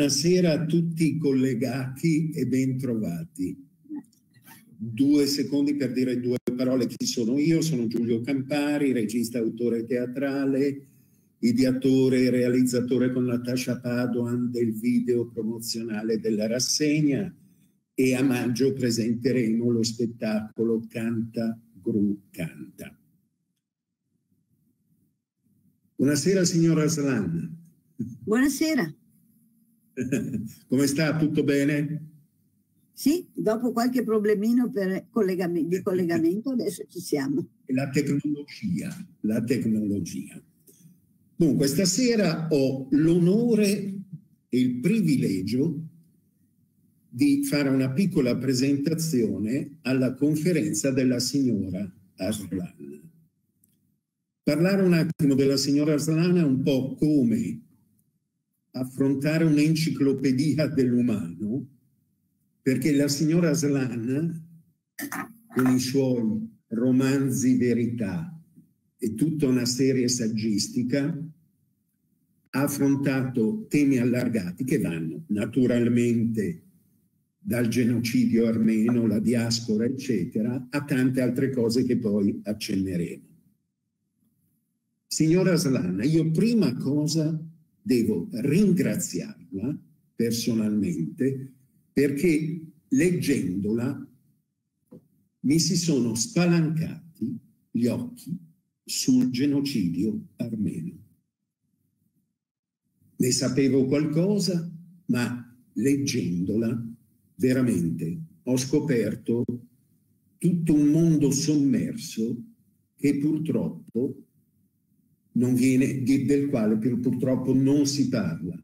Buonasera a tutti i collegati e bentrovati. 2 secondi per dire 2 parole. Chi sono io? Sono Giulio Campari, regista, autore teatrale, ideatore e realizzatore con Natascia Padoan del video promozionale della rassegna, e a maggio presenteremo lo spettacolo Canta Gru Canta. Buonasera signora Aslan. Buonasera. Come sta? Tutto bene? Sì, dopo qualche problemino di collegamento adesso ci siamo. La tecnologia. Dunque, stasera ho l'onore e il privilegio di fare una piccola presentazione alla conferenza della signora Aslan. Parlare un attimo della signora Aslan è un po' come affrontare un'enciclopedia dell'umano, perché la signora Aslan, con i suoi romanzi verità e tutta una serie saggistica, ha affrontato temi allargati che vanno naturalmente dal genocidio armeno, la diaspora, eccetera, a tante altre cose che poi accenneremo. Signora Aslan, io prima cosa devo ringraziarla personalmente, perché leggendola mi si sono spalancati gli occhi sul genocidio armeno. Ne sapevo qualcosa, ma leggendola veramente ho scoperto tutto un mondo sommerso che purtroppo non viene, del quale purtroppo non si parla.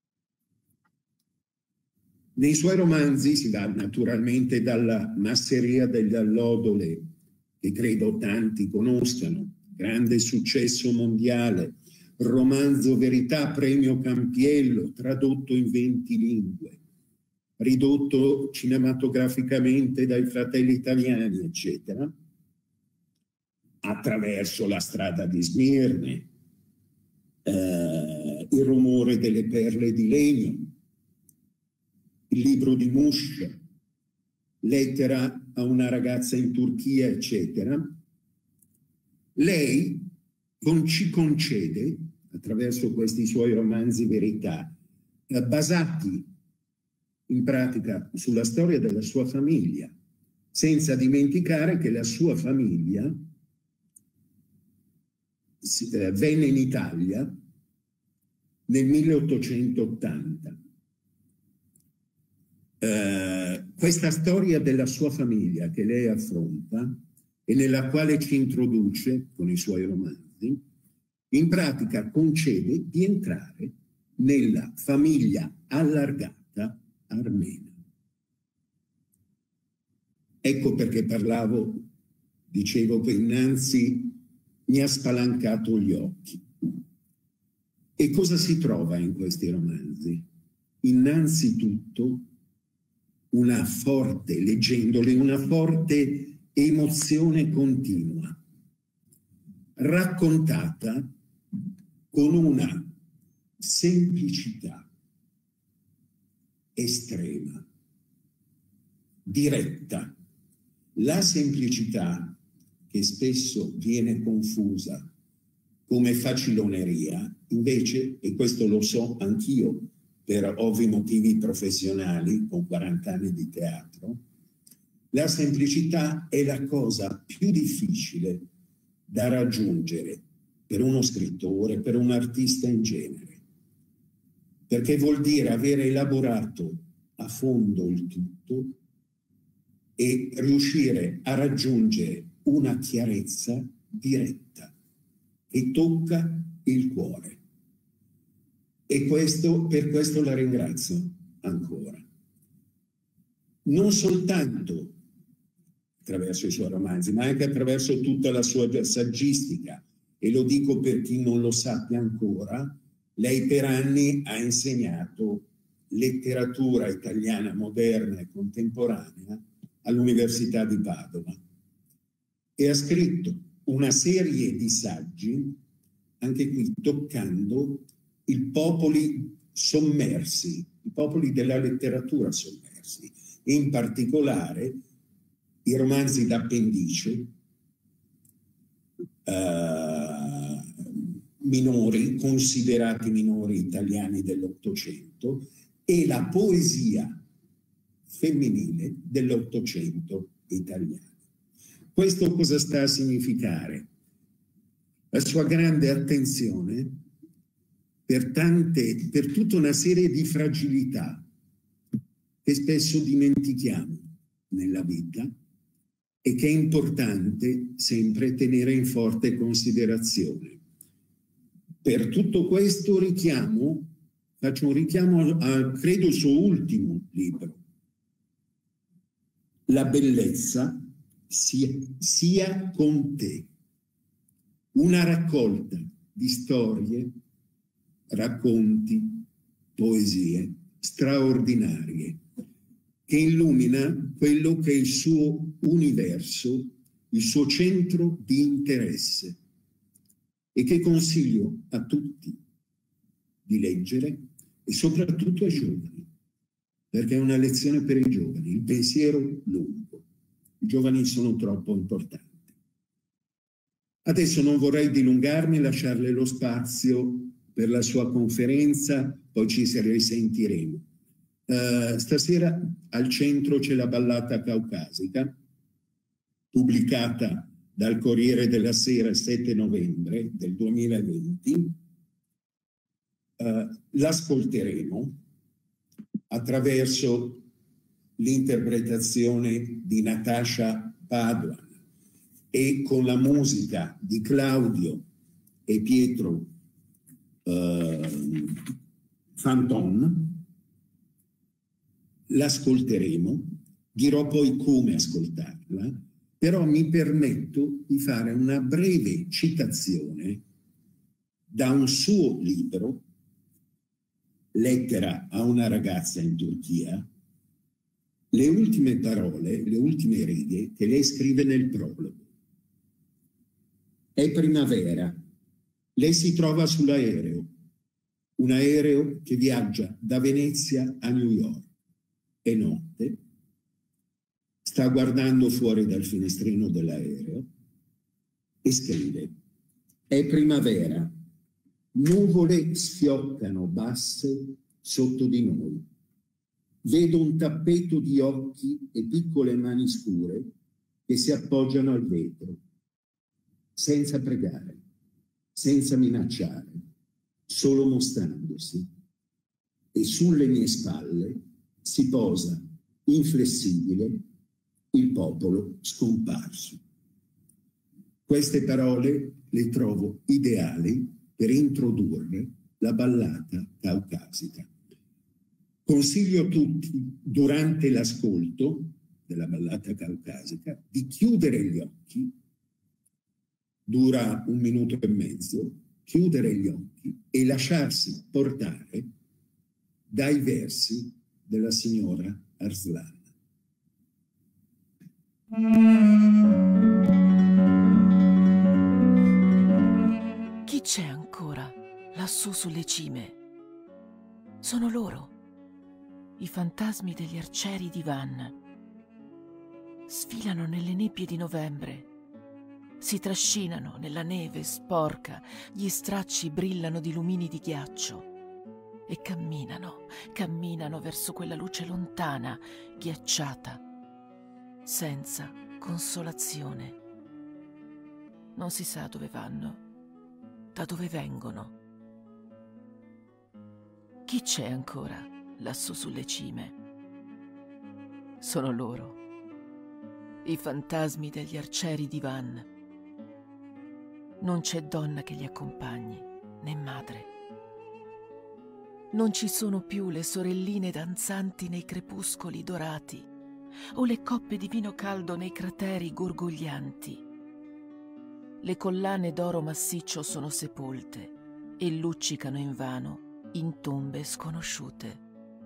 Nei suoi romanzi si va naturalmente dalla masseria degli allodole, che credo tanti conoscano, grande successo mondiale, romanzo verità, premio Campiello, tradotto in 20 lingue, ridotto cinematograficamente dai fratelli italiani, eccetera, attraverso La strada di Smirne, Il rumore delle perle di legno, Il libro di Muscia, Lettera a una ragazza in Turchia, eccetera. Lei ci concede, attraverso questi suoi romanzi verità, basati in pratica sulla storia della sua famiglia, senza dimenticare che la sua famiglia venne in Italia nel 1880. Questa storia della sua famiglia che lei affronta e nella quale ci introduce con i suoi romanzi, in pratica concede di entrare nella famiglia allargata armena. Ecco perché dicevo che innanzi mi ha spalancato gli occhi. E cosa si trova in questi romanzi? Innanzitutto leggendoli, una forte emozione continua, raccontata con una semplicità estrema, diretta. La semplicità, che spesso viene confusa come faciloneria, invece, e questo lo so anch'io per ovvi motivi professionali, con 40 anni di teatro, la semplicità è la cosa più difficile da raggiungere per uno scrittore, per un artista in genere, perché vuol dire avere elaborato a fondo il tutto e riuscire a raggiungere una chiarezza diretta che tocca il cuore. E per questo la ringrazio ancora. Non soltanto attraverso i suoi romanzi, ma anche attraverso tutta la sua saggistica. E lo dico per chi non lo sappia ancora, lei per anni ha insegnato letteratura italiana moderna e contemporanea all'Università di Padova e ha scritto una serie di saggi, anche qui toccando i popoli sommersi, i popoli della letteratura sommersi, in particolare i romanzi d'appendice, minori, considerati minori italiani dell'Ottocento, e la poesia femminile dell'Ottocento italiano. Questo cosa sta a significare? La sua grande attenzione per tutta una serie di fragilità che spesso dimentichiamo nella vita e che è importante sempre tenere in forte considerazione. Per tutto questo faccio un richiamo a, credo, il suo ultimo libro, La bellezza sia con te, una raccolta di storie, racconti, poesie straordinarie che illumina quello che è il suo universo, il suo centro di interesse, e che consiglio a tutti di leggere e soprattutto ai giovani, perché è una lezione per i giovani, il pensiero lungo. I giovani sono troppo importanti. Adesso non vorrei dilungarmi, lasciarle lo spazio per la sua conferenza, poi ci risentiremo. Stasera al centro c'è la ballata caucasica, pubblicata dal Corriere della Sera il 7 novembre del 2020. L'ascolteremo attraverso l'interpretazione di Natasha Padoan e con la musica di Claudio e Pietro Fanton. L'ascolteremo, dirò poi come ascoltarla, però mi permetto di fare una breve citazione da un suo libro, Lettera a una ragazza in Turchia, le ultime parole, le ultime righe che lei scrive nel prologo. È primavera, lei si trova sull'aereo, un aereo che viaggia da Venezia a New York. È notte, sta guardando fuori dal finestrino dell'aereo e scrive: è primavera, nuvole sfioccano basse sotto di noi. Vedo un tappeto di occhi e piccole mani scure che si appoggiano al vetro, senza pregare, senza minacciare, solo mostrandosi. E sulle mie spalle si posa inflessibile il popolo scomparso. Queste parole le trovo ideali per introdurre la ballata caucasica. Consiglio a tutti, durante l'ascolto della ballata caucasica, di chiudere gli occhi, dura 1 minuto e mezzo, chiudere gli occhi e lasciarsi portare dai versi della signora Arslan. Chi c'è ancora lassù sulle cime? Sono loro, i fantasmi degli arcieri di Van. Sfilano nelle nebbie di novembre, si trascinano nella neve sporca, gli stracci brillano di lumini di ghiaccio e camminano verso quella luce lontana, ghiacciata, senza consolazione. Non si sa dove vanno, da dove vengono. Chi c'è ancora lassù sulle cime? Sono loro, i fantasmi degli arcieri di Van. Non c'è donna che li accompagni, né madre. Non ci sono più le sorelline danzanti nei crepuscoli dorati o le coppe di vino caldo nei crateri gorgoglianti. Le collane d'oro massiccio sono sepolte e luccicano invano in tombe sconosciute.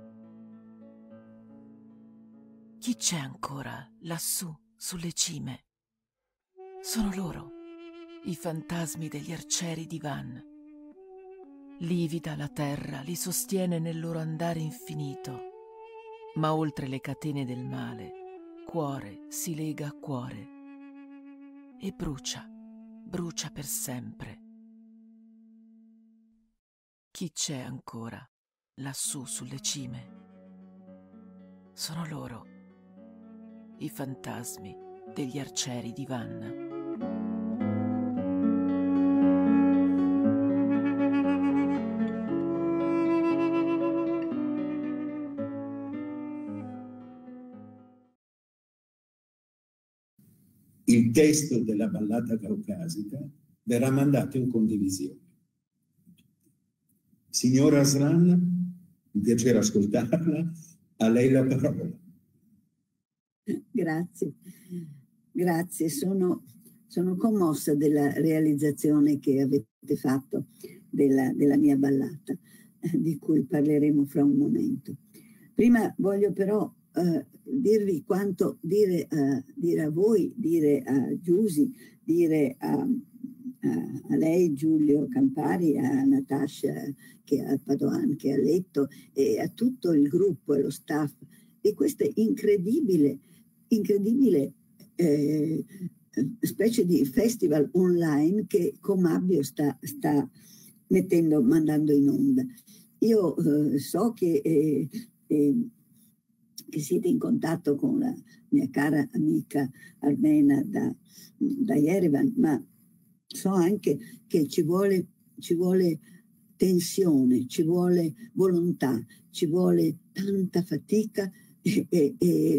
Chi c'è ancora lassù sulle cime? Sono loro, i fantasmi degli arcieri di Van. Livida la terra li sostiene nel loro andare infinito, ma oltre le catene del male, cuore si lega a cuore e brucia, brucia per sempre. Chi c'è ancora lassù sulle cime? Sono loro, i fantasmi degli arcieri di Vanna. Il testo della ballata caucasica verrà mandato in condivisione. Signora Aslan, un piacere ascoltarla, a lei la parola. Grazie, grazie, sono commossa della realizzazione che avete fatto della mia ballata, di cui parleremo fra un momento. Prima voglio però dirvi quanto dire a voi, dire a Giusy, dire a lei, Giulio Campari, a Natascia, che a Padoan, che a Letto, e a tutto il gruppo e lo staff di questa incredibile specie di festival online che Comabbio sta mandando in onda. Io so che siete in contatto con la mia cara amica armena da Yerevan, ma so anche che ci vuole tensione, ci vuole volontà, ci vuole tanta fatica e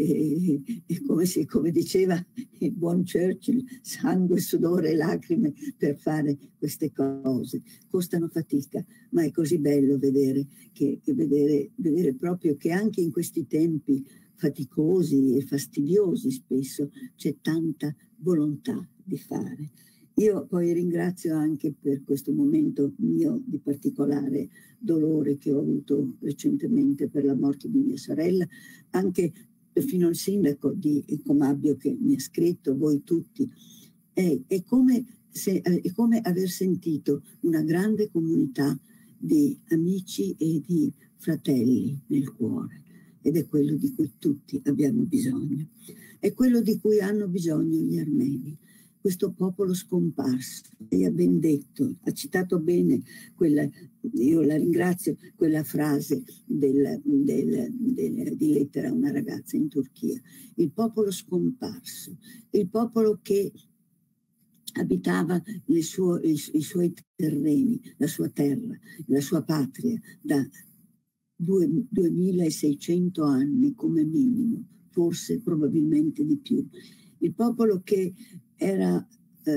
come diceva il buon Churchill, sangue, sudore e lacrime per fare queste cose. Costano fatica, ma è così bello vedere proprio che anche in questi tempi faticosi e fastidiosi spesso c'è tanta volontà di fare. Io poi ringrazio anche per questo momento mio di particolare dolore che ho avuto recentemente per la morte di mia sorella, anche perfino il sindaco di Comabbio che mi ha scritto, voi tutti. È come aver sentito una grande comunità di amici e di fratelli nel cuore, ed è quello di cui tutti abbiamo bisogno. È quello di cui hanno bisogno gli armeni. Questo popolo scomparso, lei ha ben detto, ha citato bene io la ringrazio, quella frase di lettera a una ragazza in Turchia. Il popolo scomparso, il popolo che abitava i suoi terreni, la sua terra, la sua patria da 2600 anni come minimo, forse probabilmente di più. Il popolo che era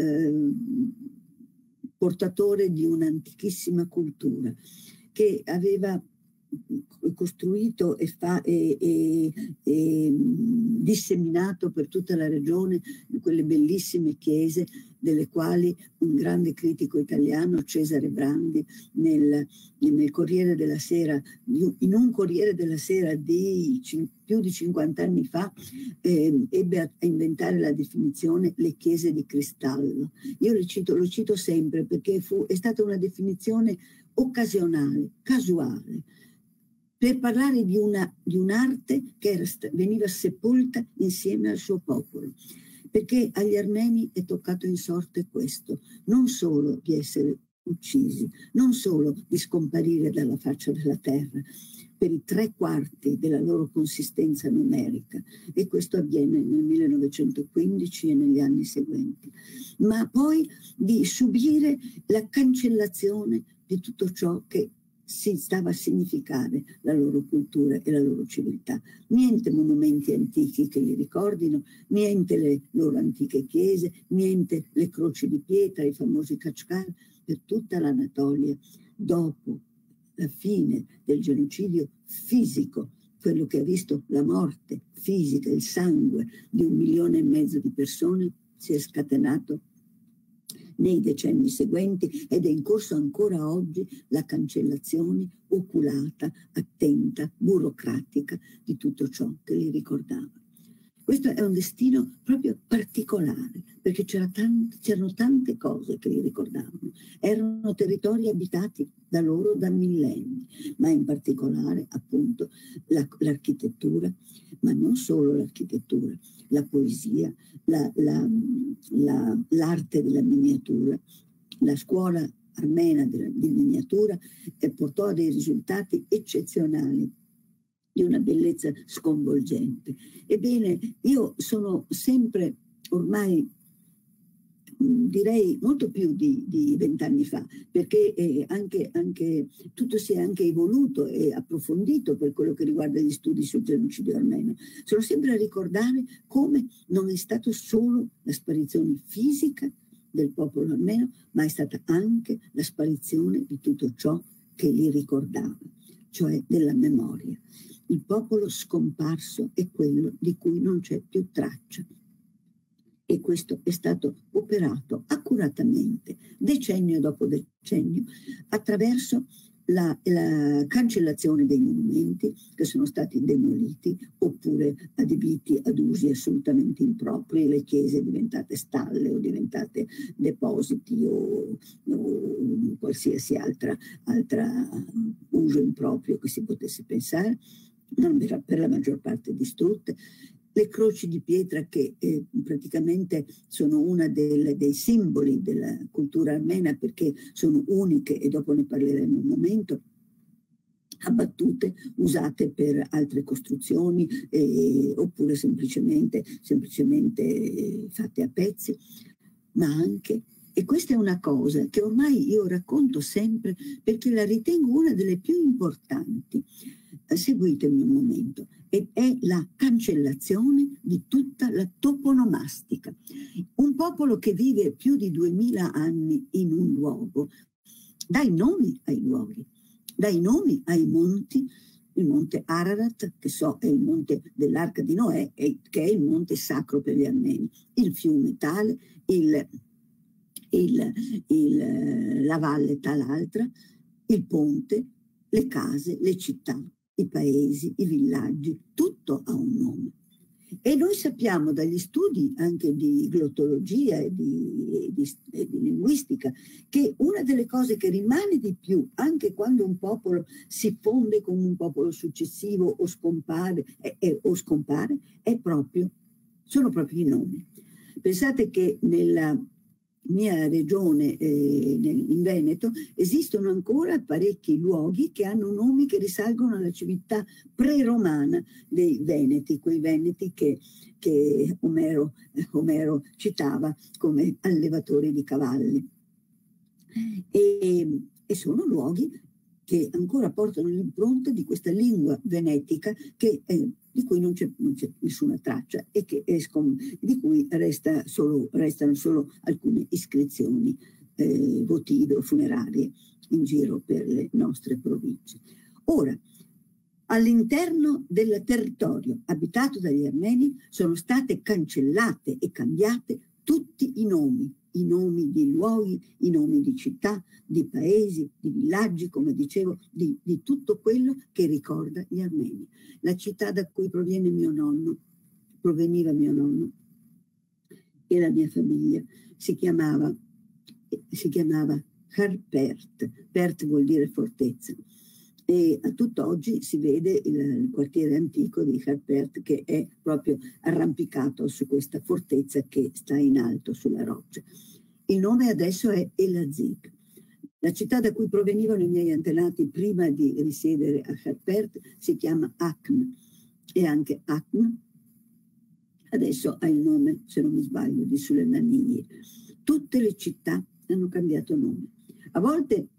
portatore di un'antichissima cultura, che aveva costruito e disseminato per tutta la regione quelle bellissime chiese, delle quali un grande critico italiano, Cesare Brandi, nel Corriere della Sera, in un Corriere della Sera di più di 50 anni fa, ebbe a inventare la definizione le chiese di cristallo. Io lo cito sempre perché è stata una definizione occasionale, casuale, per parlare di un'arte che veniva sepolta insieme al suo popolo. Perché agli armeni è toccato in sorte questo, non solo di essere uccisi, non solo di scomparire dalla faccia della terra, per i 3/4 della loro consistenza numerica, e questo avviene nel 1915 e negli anni seguenti, ma poi di subire la cancellazione di tutto ciò che si stava a significare la loro cultura e la loro civiltà. Niente monumenti antichi che li ricordino, niente le loro antiche chiese, niente le croci di pietra, i famosi Kachkar. Per tutta l'Anatolia, dopo la fine del genocidio fisico, quello che ha visto la morte fisica, il sangue di 1,5 milioni di persone, si è scatenato nei decenni seguenti ed è in corso ancora oggi la cancellazione oculata, attenta, burocratica di tutto ciò che li ricordava. Questo è un destino proprio particolare, perché c'erano tante cose che li ricordavano. Erano territori abitati da loro da millenni, ma in particolare appunto l'architettura, ma non solo l'architettura, la poesia, l'arte della miniatura. La scuola armena di miniatura portò a dei risultati eccezionali, di una bellezza sconvolgente. Ebbene, io sono sempre, ormai direi molto più di 20 anni fa, perché anche tutto si è anche evoluto e approfondito per quello che riguarda gli studi sul genocidio armeno. Sono sempre a ricordare come non è stato solo la sparizione fisica del popolo armeno, ma è stata anche la sparizione di tutto ciò che li ricordava, cioè della memoria. Il popolo scomparso è quello di cui non c'è più traccia. E questo è stato operato accuratamente, decennio dopo decennio, attraverso la cancellazione dei monumenti che sono stati demoliti oppure adibiti ad usi assolutamente impropri, le chiese diventate stalle o diventate depositi o qualsiasi altra uso improprio che si potesse pensare, per la maggior parte distrutte. Le croci di pietra che praticamente sono una dei simboli della cultura armena, perché sono uniche, e dopo ne parleremo un momento, abbattute, usate per altre costruzioni oppure semplicemente fatte a pezzi, ma anche, e questa è una cosa che ormai io racconto sempre perché la ritengo una delle più importanti, seguitemi un momento, ed è la cancellazione di tutta la toponomastica. Un popolo che vive più di 2000 anni in un luogo dà i nomi ai luoghi, dà i nomi ai monti. Il monte Ararat, che so è il monte dell'Arca di Noè, che è il monte sacro per gli armeni, il fiume tale, la valle tal'altra, il ponte, le case, le città, i paesi, i villaggi, tutto ha un nome. E noi sappiamo dagli studi anche di glottologia e di linguistica che una delle cose che rimane di più, anche quando un popolo si fonde con un popolo successivo o scompare, sono proprio i nomi. Pensate che nella mia regione, in Veneto, esistono ancora parecchi luoghi che hanno nomi che risalgono alla civiltà pre-romana dei Veneti, quei Veneti che Omero citava come allevatori di cavalli. E sono luoghi che ancora portano l'impronta di questa lingua venetica di cui non c'è nessuna traccia e di cui restano solo alcune iscrizioni votive o funerarie in giro per le nostre province. Ora, all'interno del territorio abitato dagli armeni sono state cancellate e cambiate tutti i nomi di luoghi, i nomi di città, di paesi, di villaggi, come dicevo, di tutto quello che ricorda gli armeni. La città da cui proveniva mio nonno e la mia famiglia si chiamava Harpert. Pert vuol dire fortezza. E a tutt'oggi si vede il quartiere antico di Harpert che è proprio arrampicato su questa fortezza che sta in alto sulla roccia. Il nome adesso è Elazig. La città da cui provenivano i miei antenati prima di risiedere a Harpert si chiama Akm, e anche Akm adesso ha il nome, se non mi sbaglio, di Suleimaniye. Tutte le città hanno cambiato nome. A volte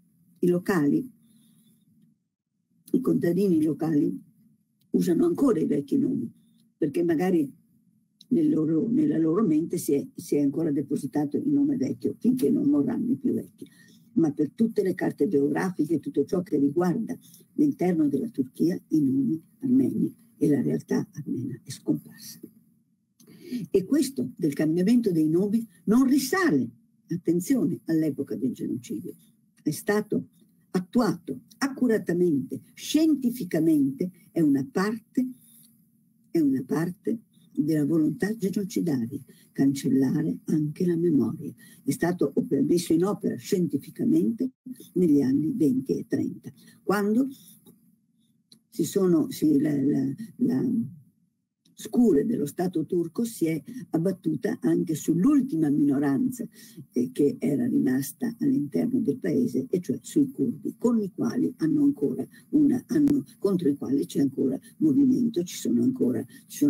i contadini locali usano ancora i vecchi nomi, perché magari nella loro mente si è ancora depositato il nome vecchio, finché non morranno i più vecchi. Ma per tutte le carte geografiche, tutto ciò che riguarda l'interno della Turchia, i nomi armeni e la realtà armena è scomparsa. E questo del cambiamento dei nomi non risale, attenzione, all'epoca del genocidio. È stato attuato accuratamente, scientificamente, è una parte della volontà genocidaria, cancellare anche la memoria. È stato messo in opera scientificamente negli anni 20 e 30, quando la scure dello Stato turco si è abbattuta anche sull'ultima minoranza che era rimasta all'interno del paese, e cioè sui curdi, con i quali contro i quali c'è ancora movimento, ci sono ancora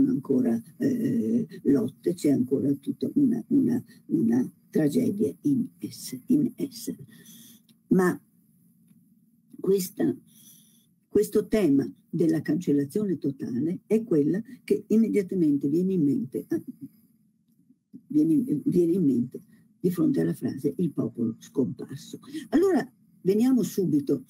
lotte, c'è ancora tutta una tragedia in essere. Ma questo tema della cancellazione totale è quella che immediatamente viene in mente di fronte alla frase il popolo scomparso. Allora veniamo subito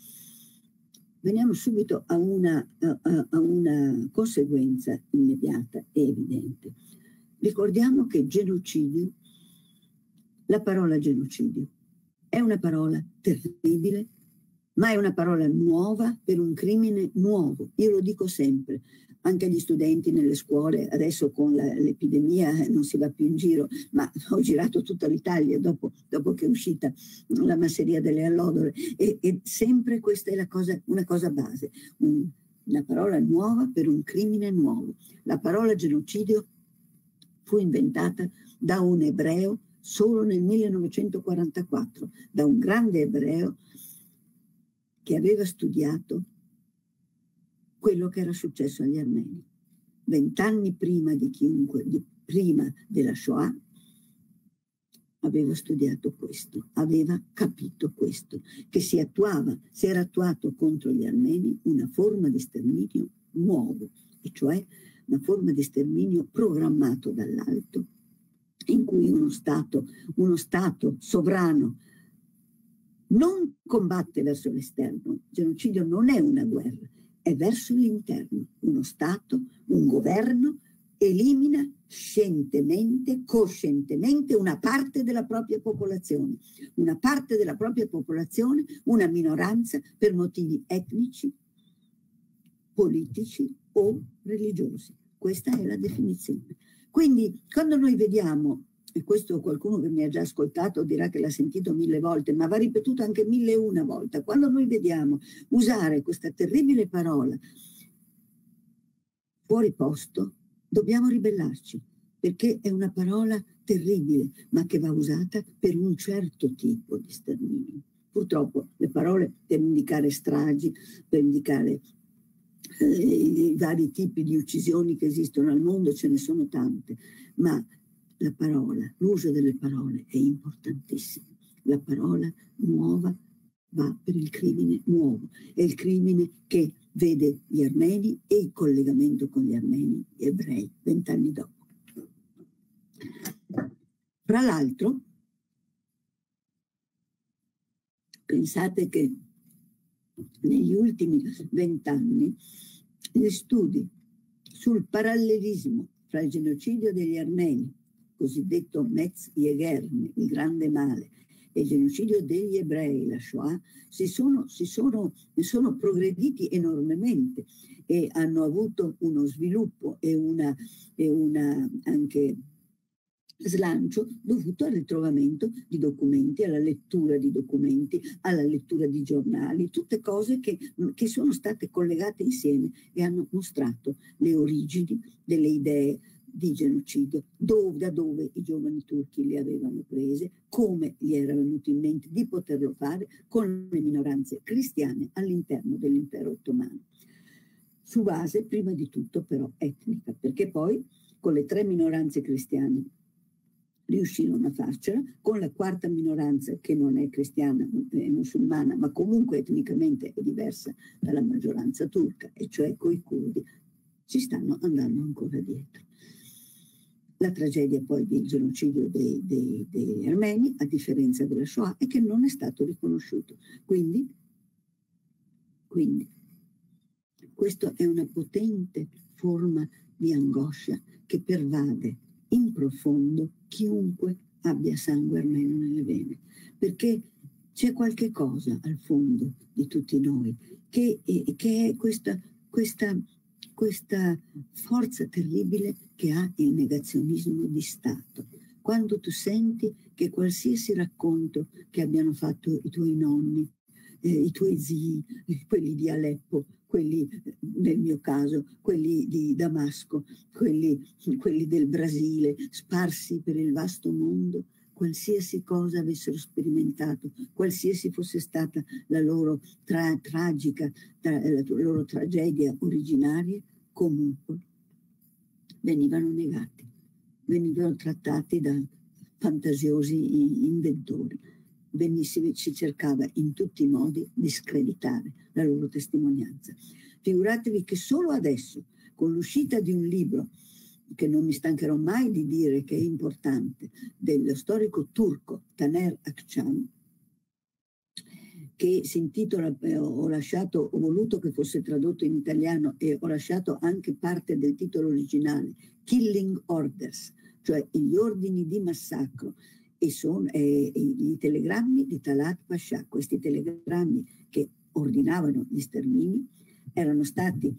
a una conseguenza immediata e evidente. Ricordiamo che genocidio, la parola genocidio, è una parola terribile, ma è una parola nuova per un crimine nuovo. Io lo dico sempre, anche agli studenti nelle scuole, adesso con l'epidemia non si va più in giro, ma ho girato tutta l'Italia dopo che è uscita la masseria delle allodole, e sempre questa è una cosa base, una parola nuova per un crimine nuovo. La parola genocidio fu inventata da un ebreo solo nel 1944, da un grande ebreo che aveva studiato quello che era successo agli armeni. 20 anni prima di chiunque, prima della Shoah, aveva studiato questo, aveva capito questo, che si era attuato contro gli armeni una forma di sterminio nuovo, e cioè una forma di sterminio programmato dall'alto, in cui uno Stato sovrano non combatte verso l'esterno. Il genocidio non è una guerra, è verso l'interno. Uno Stato, un governo elimina scientemente, coscientemente una parte della propria popolazione, una minoranza, per motivi etnici, politici o religiosi. Questa è la definizione. Quindi quando noi vediamo, e questo qualcuno che mi ha già ascoltato dirà che l'ha sentito 1000 volte, ma va ripetuto anche 1001 volte, quando noi vediamo usare questa terribile parola fuori posto, dobbiamo ribellarci, perché è una parola terribile, ma che va usata per un certo tipo di sterminio. Purtroppo le parole per indicare stragi, per indicare i vari tipi di uccisioni che esistono al mondo, ce ne sono tante, ma la parola, l'uso delle parole è importantissimo. La parola nuova va per il crimine nuovo, è il crimine che vede gli armeni e il collegamento con gli armeni, gli ebrei, 20 anni dopo. Fra l'altro, pensate che negli ultimi 20 anni gli studi sul parallelismo fra il genocidio degli armeni, cosiddetto Metz Yeghern, il grande male, e il genocidio degli ebrei, la Shoah, sono progrediti enormemente e hanno avuto uno sviluppo e una anche slancio dovuto al ritrovamento di documenti, alla lettura di documenti, alla lettura di giornali, tutte cose che sono state collegate insieme e hanno mostrato le origini delle idee di genocidio, da dove i giovani turchi le avevano prese, come gli era venuto in mente di poterlo fare con le minoranze cristiane all'interno dell'impero ottomano. Su base, prima di tutto, però, etnica, perché poi con le 3 minoranze cristiane riuscirono a farcela, con la quarta minoranza che non è cristiana e musulmana, ma comunque etnicamente è diversa dalla maggioranza turca, e cioè coi curdi, ci stanno andando ancora dietro. La tragedia poi del genocidio degli armeni, a differenza della Shoah, è che non è stato riconosciuto. Quindi questa è una potente forma di angoscia che pervade in profondo chiunque abbia sangue armeno nelle vene, perché c'è qualche cosa al fondo di tutti noi che è questa questa forza terribile che ha il negazionismo di Stato. Quando tu senti che qualsiasi racconto che abbiano fatto i tuoi nonni, i tuoi zii, quelli di Aleppo, quelli nel mio caso, quelli di Damasco, quelli del Brasile, sparsi per il vasto mondo, qualsiasi cosa avessero sperimentato, qualsiasi fosse stata la loro tragica, la loro tragedia originaria, comunque venivano negati, venivano trattati da fantasiosi inventori. Si cercava in tutti i modi di screditare la loro testimonianza. Figuratevi che solo adesso, con l'uscita di un libro che non mi stancherò mai di dire che è importante, dello storico turco Taner Akçam, che si intitola, ho voluto che fosse tradotto in italiano e ho lasciato anche parte del titolo originale, Killing Orders, cioè gli ordini di massacro, e sono i telegrammi di Talat Pascià. Questi telegrammi che ordinavano gli stermini erano stati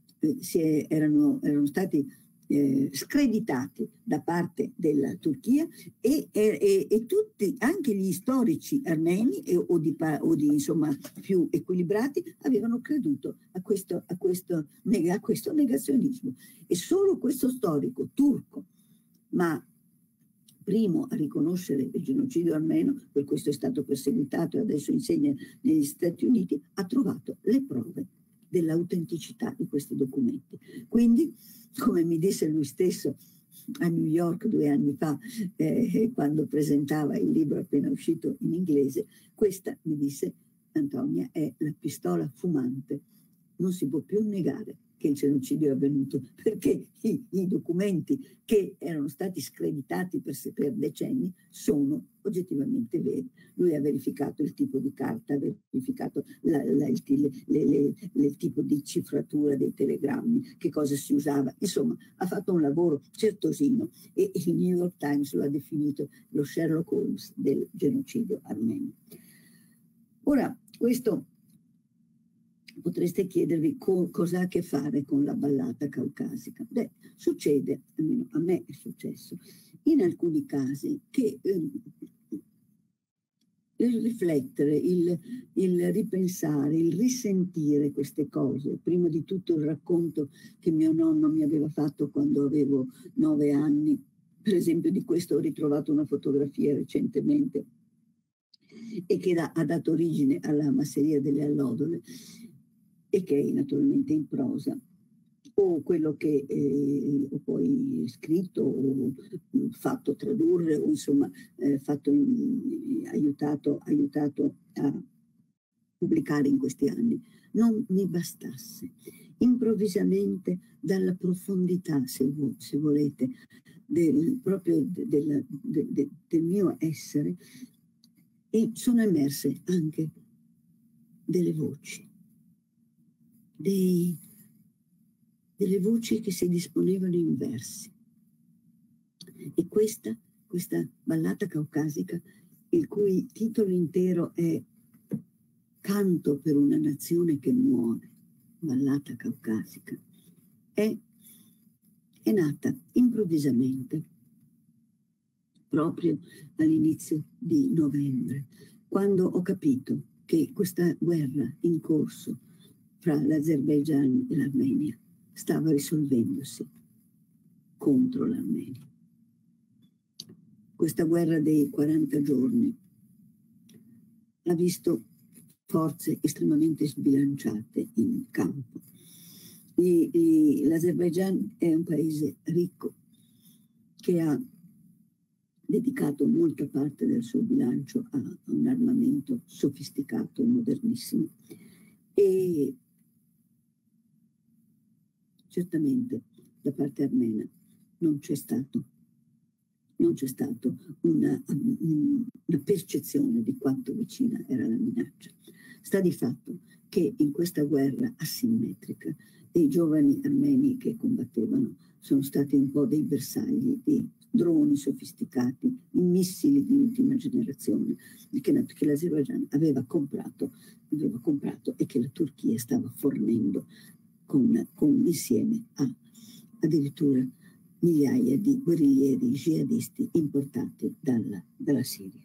screditati da parte della Turchia e tutti, anche gli storici armeni o di insomma più equilibrati, avevano creduto a questo negazionismo. E solo questo storico turco, ma primo a riconoscere il genocidio armeno, per questo è stato perseguitato e adesso insegna negli Stati Uniti, ha trovato le prove dell'autenticità di questi documenti. Quindi, come mi disse lui stesso a New York 2 anni fa, quando presentava il libro appena uscito in inglese, questa, mi disse Antonia, è la pistola fumante. Non si può più negare che il genocidio è avvenuto, perché i documenti che erano stati screditati per decenni sono oggettivamente veri. Lui ha verificato il tipo di carta, ha verificato il tipo di cifratura dei telegrammi, che cosa si usava, insomma ha fatto un lavoro certosino e il New York Times lo ha definito lo Sherlock Holmes del genocidio armeno. Ora, questo potreste chiedervi cosa ha a che fare con la ballata caucasica. Beh, succede, almeno a me è successo, in alcuni casi che il riflettere, il ripensare, il risentire queste cose, prima di tutto il racconto che mio nonno mi aveva fatto quando avevo 9 anni, per esempio di questo ho ritrovato una fotografia recentemente e che ha dato origine alla masseria delle allodole, e che è naturalmente in prosa, o quello che ho poi scritto o fatto tradurre, o insomma aiutato a pubblicare in questi anni, non mi bastasse. Improvvisamente, dalla profondità, se volete, del mio essere, e sono emerse anche delle voci. Delle voci che si disponevano in versi. E questa ballata caucasica, il cui titolo intero è Canto per una nazione che muore, ballata caucasica, è nata improvvisamente proprio all'inizio di novembre, quando ho capito che questa guerra in corso fra l'Azerbaigian e l'Armenia stava risolvendosi contro l'Armenia. Questa guerra dei 40 giorni ha visto forze estremamente sbilanciate in campo. L'Azerbaigian è un paese ricco che ha dedicato molta parte del suo bilancio a un armamento sofisticato e modernissimo, e certamente da parte armena non c'è stato una percezione di quanto vicina era la minaccia. Sta di fatto che in questa guerra asimmetrica i giovani armeni che combattevano sono stati un po' dei bersagli di droni sofisticati, missili di ultima generazione che l'Azerbaigian aveva comprato e che la Turchia stava fornendo insieme a addirittura migliaia di guerriglieri jihadisti importati dalla Siria.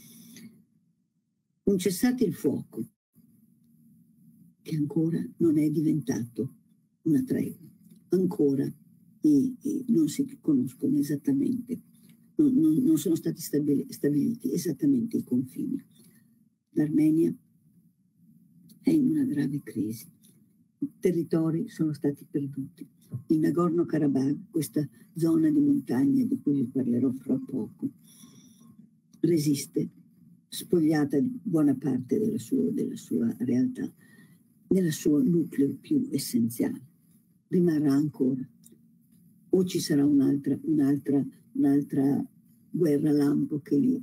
Un cessate il fuoco che ancora non è diventato una tregua, ancora non si conoscono esattamente, non sono stati stabiliti esattamente i confini. L'Armenia è in una grave crisi, i territori sono stati perduti. Il Nagorno-Karabakh, questa zona di montagna di cui vi parlerò fra poco, resiste, spogliata di buona parte della sua realtà, nel suo nucleo più essenziale. Rimarrà ancora, o ci sarà un'altra guerra lampo che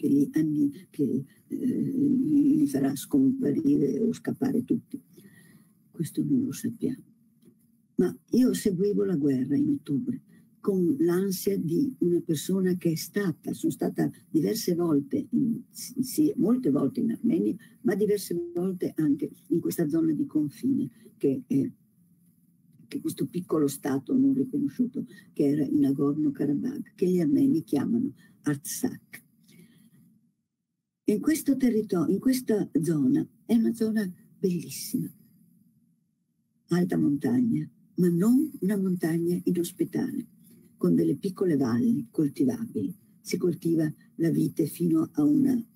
li farà scomparire o scappare tutti. Questo non lo sappiamo. Ma io seguivo la guerra in ottobre con l'ansia di una persona che sono stata diverse volte, molte volte in Armenia, ma diverse volte anche in questa zona di confine, che questo piccolo stato non riconosciuto, che era il Nagorno-Karabakh, che gli armeni chiamano Artsakh. In questo territorio, in questa zona, è una zona bellissima, alta montagna, ma non una montagna inospitale, con delle piccole valli coltivabili. Si coltiva la vite fino a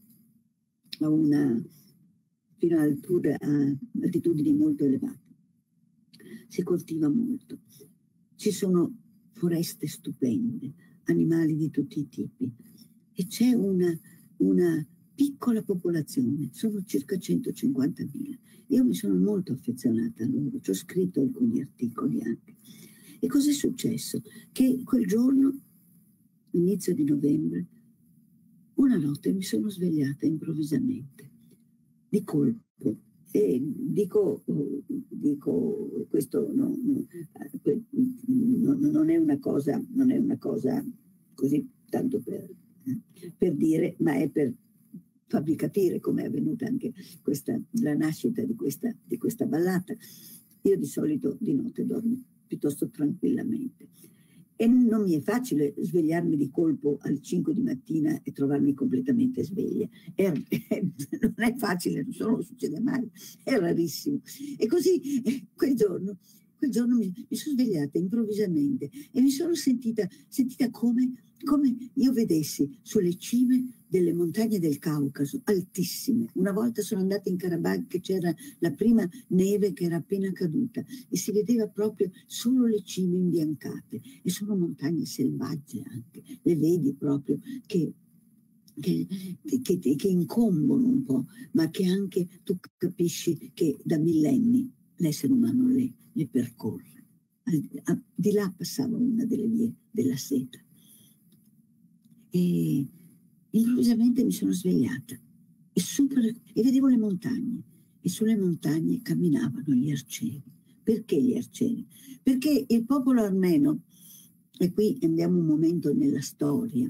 altitudini molto elevate. Si coltiva molto. Ci sono foreste stupende, animali di tutti i tipi, e c'è una piccola popolazione, sono circa 150.000. Io mi sono molto affezionata a loro, ci ho scritto alcuni articoli anche. E cosa è successo? Che quel giorno, inizio di novembre, una notte mi sono svegliata improvvisamente, di colpo. E dico questo non è una cosa così tanto per dire, ma è per farvi capire come è avvenuta anche la nascita di questa ballata. Io di solito di notte dormo piuttosto tranquillamente e non mi è facile svegliarmi di colpo alle 5 di mattina e trovarmi completamente sveglia. Non è facile, non succede mai, è rarissimo. E così quel giorno mi sono svegliata improvvisamente e mi sono sentita come io vedessi sulle cime delle montagne del Caucaso, altissime. Una volta sono andata in Karabakh, che c'era la prima neve che era appena caduta e si vedeva proprio solo le cime imbiancate, e sono montagne selvagge anche, le vedi proprio che incombono un po', ma che anche tu capisci che da millenni l'essere umano le percorre. Di là passava una delle vie della seta. E improvvisamente mi sono svegliata e vedevo le montagne, e sulle montagne camminavano gli arcieri. Perché gli arcieri? Perché il popolo armeno, e qui andiamo un momento nella storia,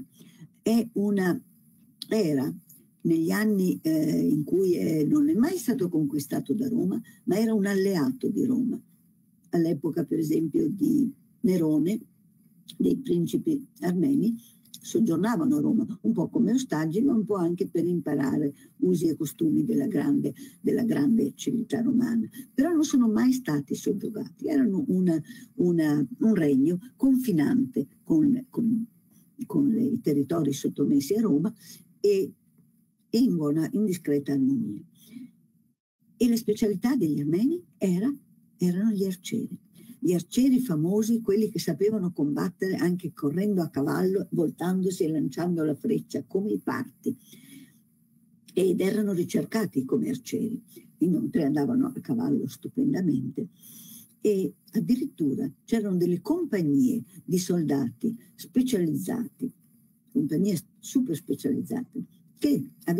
era negli anni in cui non è mai stato conquistato da Roma, ma era un alleato di Roma. All'epoca, per esempio, di Nerone, dei principi armeni soggiornavano a Roma, un po' come ostaggi, ma un po' anche per imparare usi e costumi della grande civiltà romana. Però non sono mai stati soggiogati, erano un regno confinante con i territori sottomessi a Roma e in discreta armonia. E la specialità degli armeni erano gli arcieri. Gli arcieri famosi, quelli che sapevano combattere anche correndo a cavallo, voltandosi e lanciando la freccia, come i parti. Ed erano ricercati come arcieri. Inoltre andavano a cavallo stupendamente. E addirittura c'erano delle compagnie di soldati specializzati, compagnie super specializzate, che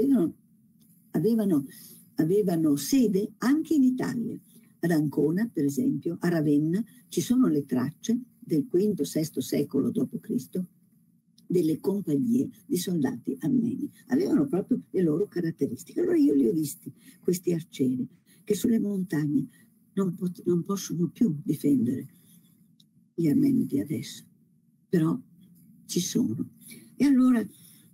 avevano sede anche in Italia. Ad Ancona, per esempio, a Ravenna, ci sono le tracce del V-VI secolo d.C. delle compagnie di soldati armeni. Avevano proprio le loro caratteristiche. Allora io li ho visti, questi arcieri, che sulle montagne non possono più difendere gli armeni di adesso, però ci sono. E allora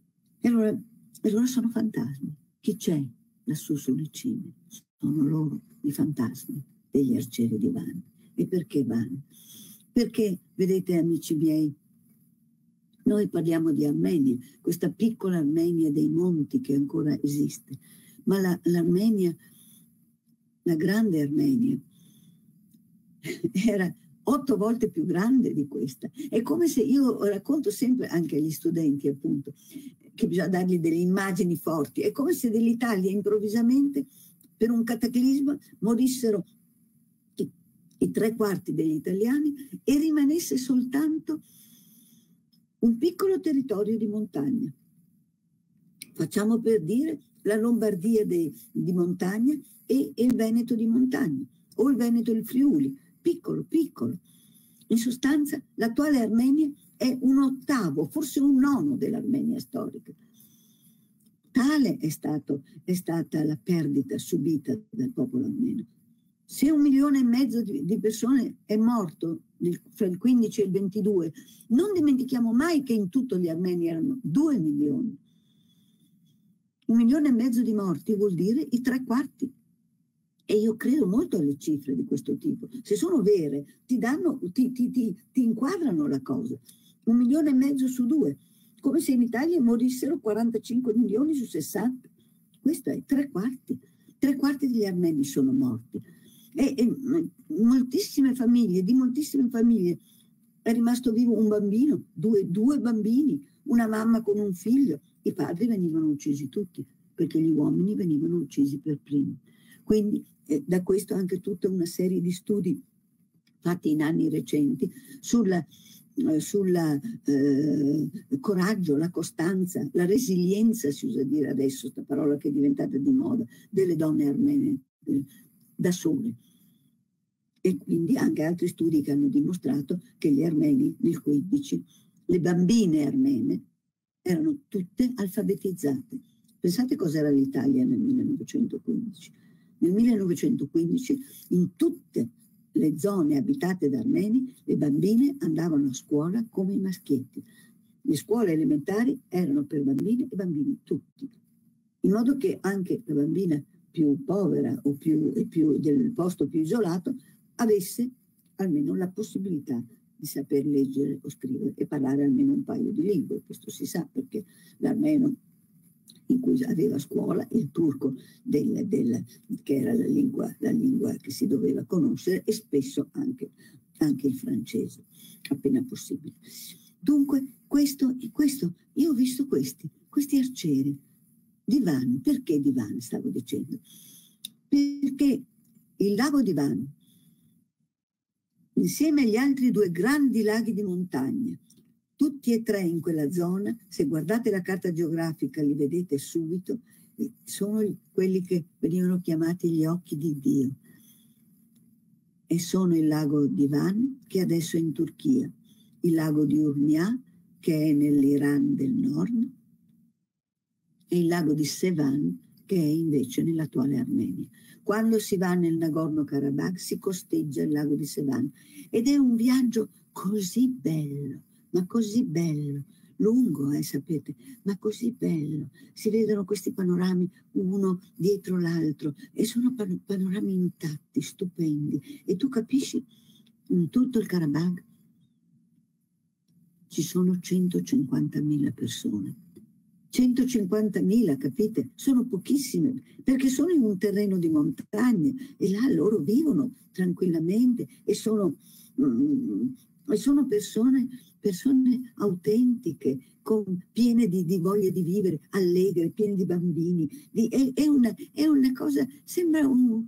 sono fantasmi. Chi c'è lassù sulle cime? Sono loro i fantasmi degli arcieri di Van. E perché Van? Perché, vedete amici miei, noi parliamo di Armenia, questa piccola Armenia dei monti che ancora esiste, ma l'Armenia, la grande Armenia, era 8 volte più grande di questa. È come se, io racconto sempre anche agli studenti, appunto, che bisogna dargli delle immagini forti, è come se dell'Italia improvvisamente, per un cataclisma, morissero i 3/4 degli italiani e rimanesse soltanto un piccolo territorio di montagna. Facciamo per dire la Lombardia di montagna e il Veneto di montagna, o il Veneto e il Friuli, piccolo, piccolo. In sostanza l'attuale Armenia è un ottavo, forse un nono dell'Armenia storica. Tale è stata la perdita subita dal popolo armeno. Se 1,5 milioni di persone è morto fra il 15 e il 22, non dimentichiamo mai che in tutto gli armeni erano 2 milioni. 1,5 milioni di morti vuol dire i 3/4. E io credo molto alle cifre di questo tipo. Se sono vere, ti inquadrano la cosa. 1,5 milioni su 2. Come se in Italia morissero 45 milioni su 60. Questo è 3/4. 3/4 degli armeni sono morti. E moltissime famiglie, di moltissime famiglie, è rimasto vivo un bambino, due bambini, una mamma con un figlio. I padri venivano uccisi tutti, perché gli uomini venivano uccisi per primi. Quindi da questo anche tutta una serie di studi fatti in anni recenti sulla coraggio, la costanza, la resilienza, si usa dire adesso, questa parola che è diventata di moda, delle donne armene da sole. E quindi anche altri studi che hanno dimostrato che gli armeni nel 15, le bambine armene erano tutte alfabetizzate. Pensate cos'era l'Italia nel 1915. Nel 1915 in tutte le zone abitate da armeni le bambine andavano a scuola come i maschietti. Le scuole elementari erano per bambine e bambini tutti, in modo che anche la bambina più povera o più del posto più isolato avesse almeno la possibilità di saper leggere o scrivere e parlare almeno un paio di lingue. Questo si sa perché l'armeno, in cui aveva scuola, il turco che era la lingua che si doveva conoscere, e spesso anche il francese, appena possibile. Dunque, questo io ho visto questi arcieri di Van. Perché di Van, stavo dicendo? Perché il lago di Van, insieme agli altri 2 grandi laghi di montagna, tutti e 3 in quella zona, se guardate la carta geografica li vedete subito, sono quelli che venivano chiamati gli occhi di Dio. E sono il lago di Van, che adesso è in Turchia, il lago di Urmia, che è nell'Iran del nord, e il lago di Sevan, che è invece nell'attuale Armenia. Quando si va nel Nagorno-Karabakh si costeggia il lago di Sevan ed è un viaggio così bello, ma così bello, lungo, sapete, ma così bello. Si vedono questi panorami uno dietro l'altro e sono panorami intatti, stupendi. E tu capisci, in tutto il Karabakh ci sono 150.000 persone. 150.000, capite? Sono pochissime, perché sono in un terreno di montagna e là loro vivono tranquillamente e sono persone autentiche, piene di voglia di vivere, allegre, piene di bambini. È una cosa, sembra un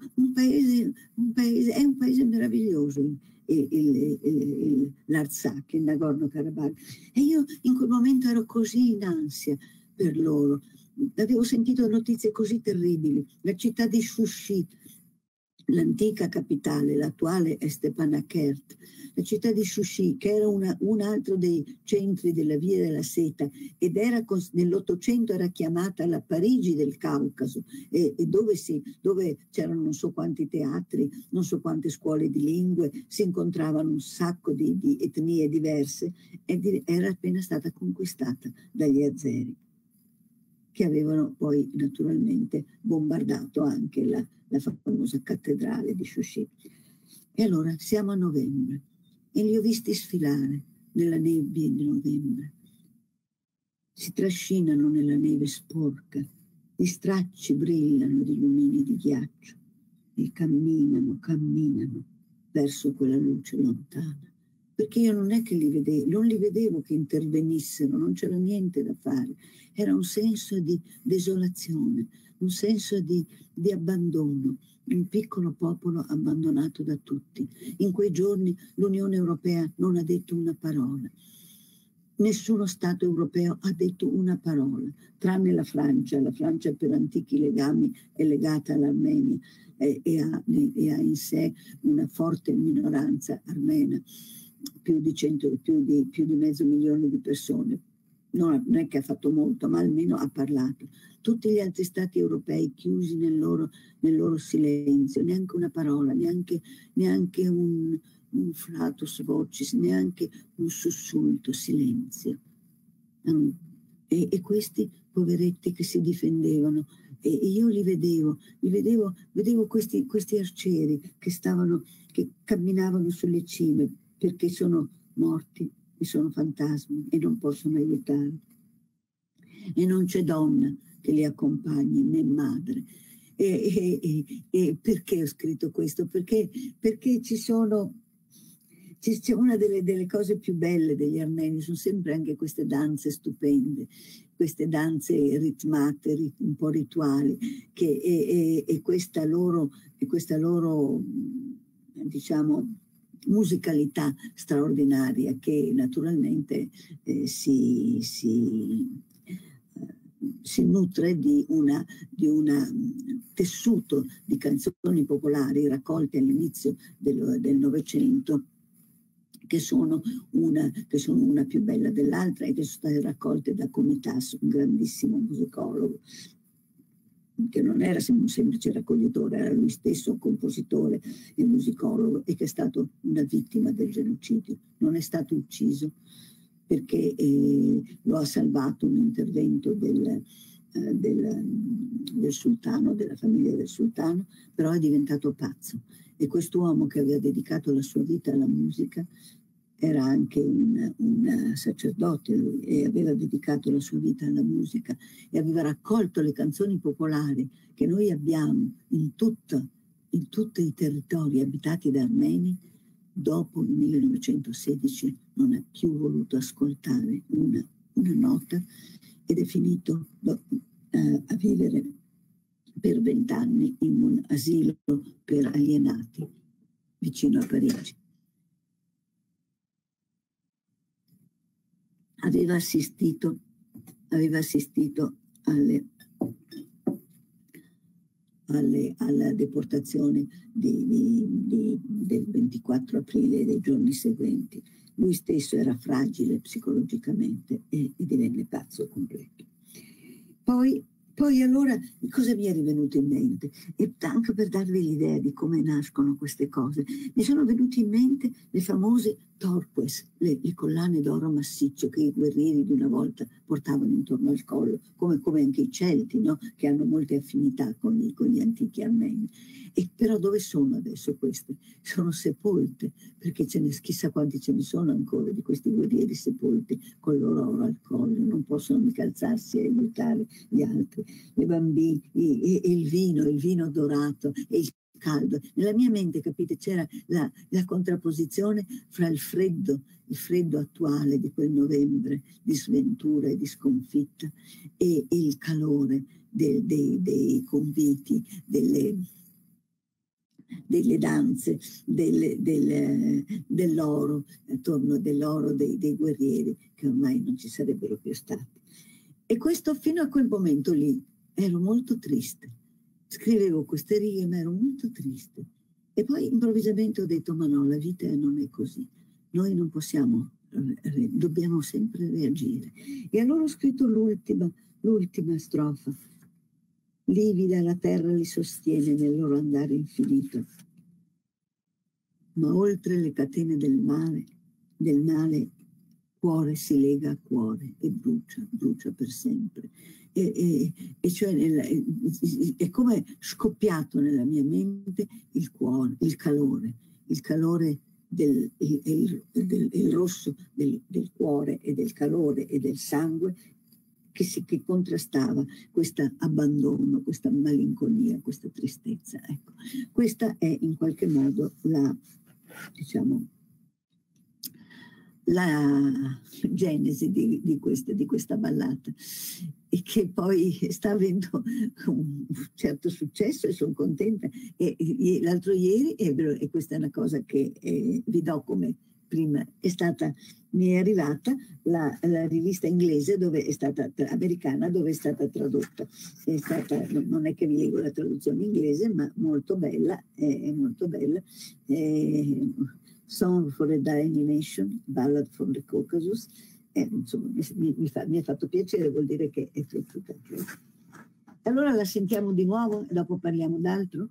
paese meraviglioso, l'Artsakh, il Nagorno-Karabakh. E io in quel momento ero così in ansia per loro. Avevo sentito notizie così terribili. La città di Shushi, l'antica capitale, l'attuale è Stepanakert, la città di Shushi, che era un altro dei centri della Via della Seta, ed era nell'Ottocento era chiamata la Parigi del Caucaso, e dove c'erano non so quanti teatri, non so quante scuole di lingue, si incontravano un sacco di etnie diverse, ed era appena stata conquistata dagli azeri, che avevano poi naturalmente bombardato anche la famosa cattedrale di Shushi. E allora siamo a novembre e li ho visti sfilare nella nebbia di novembre. Si trascinano nella neve sporca, gli stracci brillano di lumini di ghiaccio e camminano verso quella luce lontana. Perché io non è che non li vedevo che intervenissero, non c'era niente da fare. Era un senso di desolazione, un senso di abbandono, un piccolo popolo abbandonato da tutti. In quei giorni l'Unione Europea non ha detto una parola. Nessuno Stato europeo ha detto una parola, tranne la Francia. La Francia per antichi legami è legata all'Armenia e ha in sé una forte minoranza armena, più di 500.000 di persone. Non è che ha fatto molto, ma almeno ha parlato. Tutti gli altri stati europei chiusi nel loro silenzio, neanche una parola, neanche un flatus vocis, neanche un sussulto, silenzio. E questi poveretti che si difendevano, e io li vedevo questi arcieri che camminavano sulle cime, perché sono morti e sono fantasmi e non possono aiutare. E non c'è donna che li accompagni, né madre. E perché ho scritto questo? Perché c'è una delle cose più belle degli armeni, sono sempre anche queste danze stupende, queste danze ritmate, un po' rituali, e questa loro diciamo musicalità straordinaria, che naturalmente si nutre di un tessuto di canzoni popolari raccolte all'inizio del Novecento, che sono una più bella dell'altra e che sono state raccolte da Komitas, un grandissimo musicologo, che non era un semplice raccoglitore, era lui stesso compositore e musicologo, e che è stato una vittima del genocidio. Non è stato ucciso perché lo ha salvato un intervento del sultano, della famiglia del sultano, però è diventato pazzo. E quest'uomo, che aveva dedicato la sua vita alla musica, era anche un sacerdote lui, e aveva dedicato la sua vita alla musica e aveva raccolto le canzoni popolari che noi abbiamo in tutti i territori abitati da armeni. Dopo il 1916 non ha più voluto ascoltare una nota ed è finito a vivere per 20 anni in un asilo per alienati vicino a Parigi. Aveva assistito alla deportazione del 24 aprile e dei giorni seguenti. Lui stesso era fragile psicologicamente e divenne pazzo completo. Poi allora cosa mi è rivenuto in mente? E anche per darvi l'idea di come nascono queste cose, mi sono venute in mente le famose torques, le collane d'oro massiccio che i guerrieri di una volta portavano intorno al collo, come anche i Celti, no? Che hanno molte affinità con gli antichi armeni. E però dove sono adesso queste? Sono sepolte, perché chissà quanti ce ne sono ancora di questi guerrieri sepolti con loro oro al collo, non possono mica alzarsi e aiutare gli altri, le bambine, e il vino dorato e il caldo. Nella mia mente, capite, c'era la contrapposizione fra il freddo attuale di quel novembre di sventura e di sconfitta e il calore dei conviti, delle danze, dell'oro, attorno dell'oro dei guerrieri, che ormai non ci sarebbero più stati. E questo, fino a quel momento lì, ero molto triste. scrivevo queste righe, ma ero molto triste. E poi improvvisamente ho detto, ma no, la vita non è così. Noi non possiamo, dobbiamo sempre reagire. E allora ho scritto l'ultima strofa. Livida la terra li sostiene nel loro andare infinito. Ma oltre le catene del male, cuore si lega a cuore e brucia per sempre. E cioè è come scoppiato nella mia mente il cuore, il calore il rosso del cuore e del calore e del sangue che contrastava questo abbandono, questa malinconia, questa tristezza. Ecco. Questa è in qualche modo la genesi di questa ballata, e che poi sta avendo un certo successo e sono contenta. E l'altro ieri, e questa è una cosa che vi do come prima, mi è arrivata la rivista inglese americana dove è stata tradotta. Non è che vi leggo la traduzione inglese, ma molto bella, è molto bella. Song for a Dying Nation, Ballad from the Caucasus. Insomma, mi ha fatto piacere, vuol dire che è piaciuta. Allora la sentiamo di nuovo e dopo parliamo d'altro.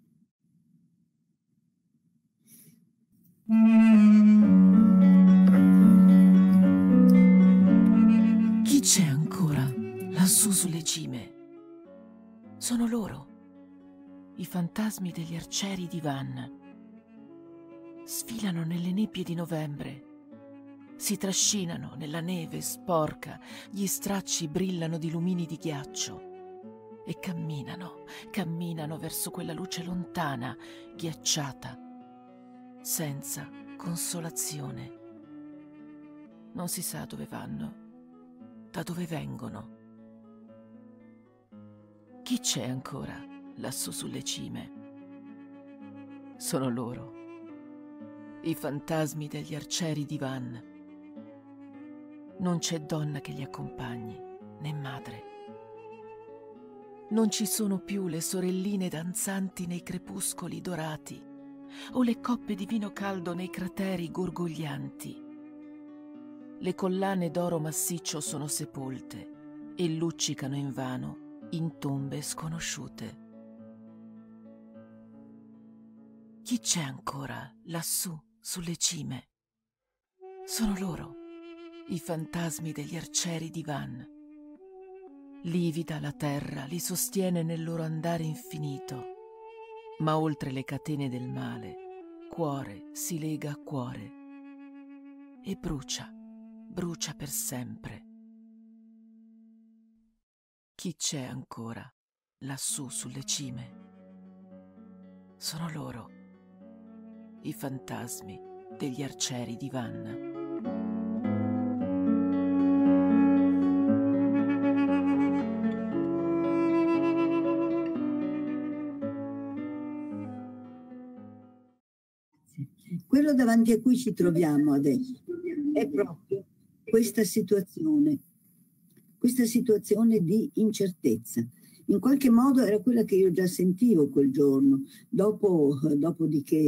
Chi c'è ancora lassù sulle cime? Sono loro, i fantasmi degli arcieri di Van. Sfilano nelle nebbie di novembre, si trascinano nella neve sporca, gli stracci brillano di lumini di ghiaccio e camminano verso quella luce lontana, ghiacciata, senza consolazione. Non si sa dove vanno, da dove vengono. Chi c'è ancora lassù sulle cime? Sono loro, i fantasmi degli arcieri di Van. Non c'è donna che li accompagni, né madre. Non ci sono più le sorelline danzanti nei crepuscoli dorati o le coppe di vino caldo nei crateri gorgoglianti. Le collane d'oro massiccio sono sepolte e luccicano invano in tombe sconosciute. Chi c'è ancora lassù sulle cime? Sono loro, i fantasmi degli arcieri di Van. Livida la terra li sostiene nel loro andare infinito, ma oltre le catene del male, cuore si lega a cuore e brucia per sempre. Chi c'è ancora lassù sulle cime? Sono loro, i fantasmi degli arcieri di Van. Quello davanti a cui ci troviamo adesso è proprio questa situazione di incertezza. In qualche modo era quella che io già sentivo quel giorno. Dopodiché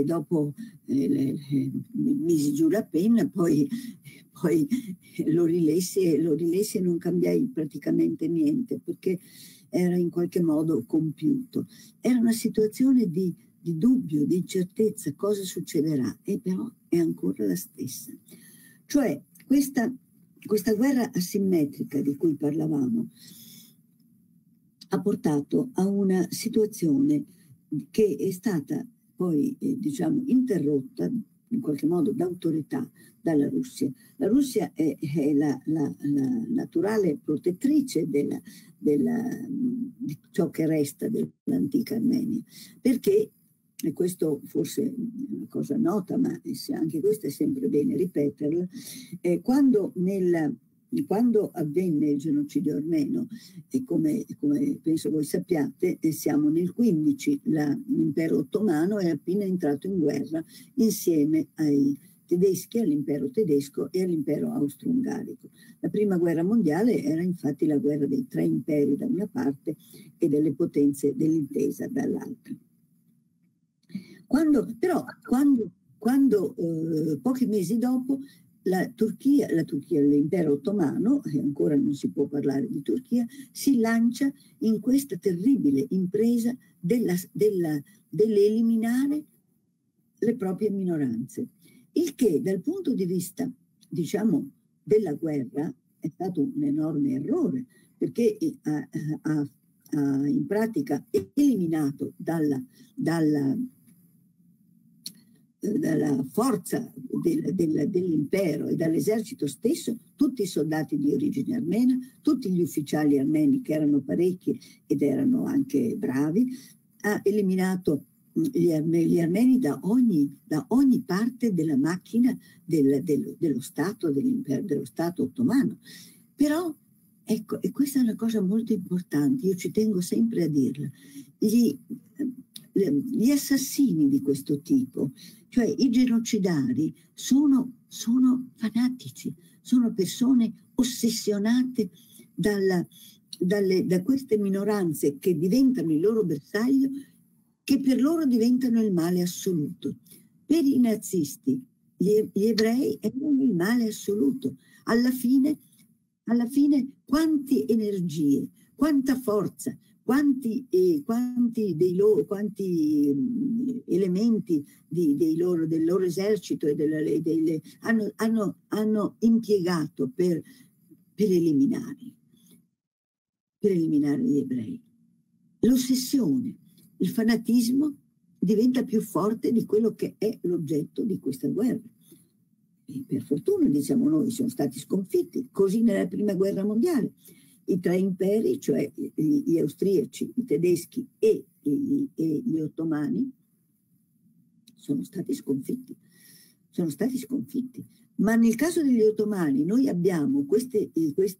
misi giù la penna, poi lo rilessi e non cambiai praticamente niente, perché era in qualche modo compiuto. Era una situazione di dubbio, di incertezza, cosa succederà, e però è ancora la stessa. Cioè questa guerra asimmetrica di cui parlavamo ha portato a una situazione che è stata poi interrotta in qualche modo d'autorità dalla Russia. La Russia è la naturale protettrice di ciò che resta dell'antica Armenia, perché, e questo forse è una cosa nota, ma anche questo è sempre bene ripeterla, quando avvenne il genocidio armeno, e come penso voi sappiate, siamo nel 15, l'impero ottomano è appena entrato in guerra insieme ai tedeschi, all'impero tedesco e all'impero austro-ungarico. La prima guerra mondiale era infatti la guerra dei tre imperi da una parte e delle potenze dell'intesa dall'altra. Quando pochi mesi dopo la Turchia, l'impero ottomano, e ancora non si può parlare di Turchia, si lancia in questa terribile impresa dell'eliminare le proprie minoranze, il che dal punto di vista, diciamo, della guerra è stato un enorme errore, perché ha in pratica eliminato dalla forza dell'impero e dall'esercito stesso tutti i soldati di origine armena, tutti gli ufficiali armeni, che erano parecchi ed erano anche bravi, ha eliminato gli armeni da ogni parte della macchina dello Stato, dello Stato ottomano. Però, ecco, e questa è una cosa molto importante, io ci tengo sempre a dirla, gli assassini di questo tipo, cioè i genocidari, sono fanatici, sono persone ossessionate da queste minoranze che diventano il loro bersaglio, che per loro diventano il male assoluto. Per i nazisti gli ebrei erano il male assoluto. Alla fine quante energie, quanta forza, quanti elementi del loro esercito e hanno impiegato per eliminare gli ebrei. L'ossessione, il fanatismo diventa più forte di quello che è l'oggetto di questa guerra. E per fortuna, diciamo noi, sono stati sconfitti, così nella prima guerra mondiale. I tre imperi, cioè gli austriaci, i tedeschi e gli ottomani, sono stati sconfitti. Ma nel caso degli ottomani noi abbiamo questi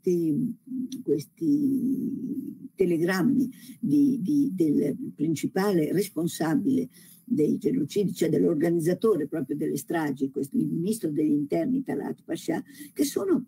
telegrammi del principale responsabile dei genocidi, cioè dell'organizzatore proprio delle stragi, il ministro degli interni Talat Pasha, che sono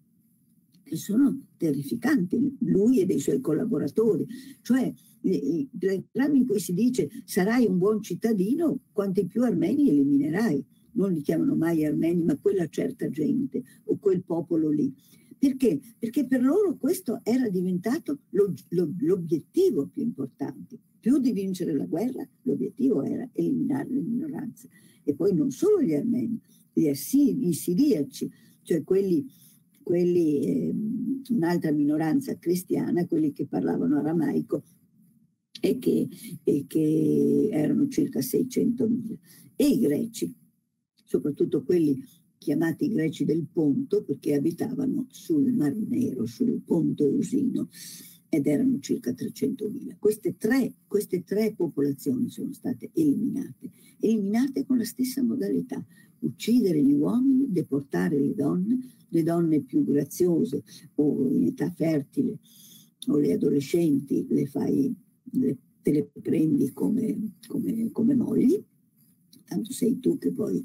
terrificanti, lui e dei suoi collaboratori. Cioè, i telegrammi in cui si dice: sarai un buon cittadino, quanti più armeni eliminerai. Non li chiamano mai armeni, ma quella certa gente o quel popolo lì. Perché? Perché per loro questo era diventato l'obiettivo più importante. Più di vincere la guerra, l'obiettivo era eliminare le minoranze. E poi non solo gli armeni, i siriaci, cioè un'altra minoranza cristiana, quelli che parlavano aramaico e che erano circa 600.000. E i greci, soprattutto quelli chiamati greci del Ponto, perché abitavano sul Mar Nero, sul Ponto Eusino, ed erano circa 300.000. Queste tre popolazioni sono state eliminate con la stessa modalità: uccidere gli uomini, deportare le donne più graziose o in età fertile o le adolescenti te le prendi come mogli, tanto sei tu che poi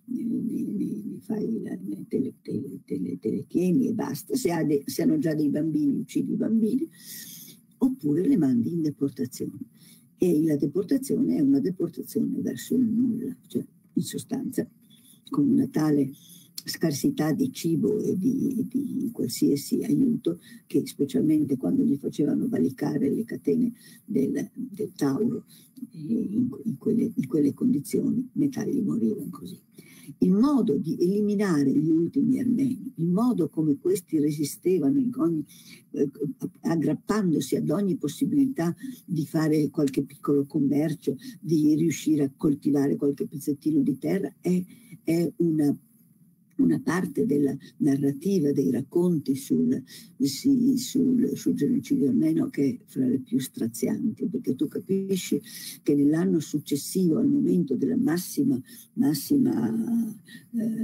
te le tieni e basta. Se hanno già dei bambini, uccidi i bambini, oppure le mandi in deportazione. E la deportazione è una deportazione verso il nulla, cioè in sostanza con una tale scarsità di cibo e di qualsiasi aiuto, che specialmente quando gli facevano valicare le catene del Tauro in quelle condizioni, metà gli morivano così. Il modo di eliminare gli ultimi armeni, il modo come questi resistevano aggrappandosi ad ogni possibilità di fare qualche piccolo commercio, di riuscire a coltivare qualche pezzettino di terra, è una parte della narrativa, dei racconti sul genocidio armeno che è fra le più strazianti, perché tu capisci che nell'anno successivo al momento della massima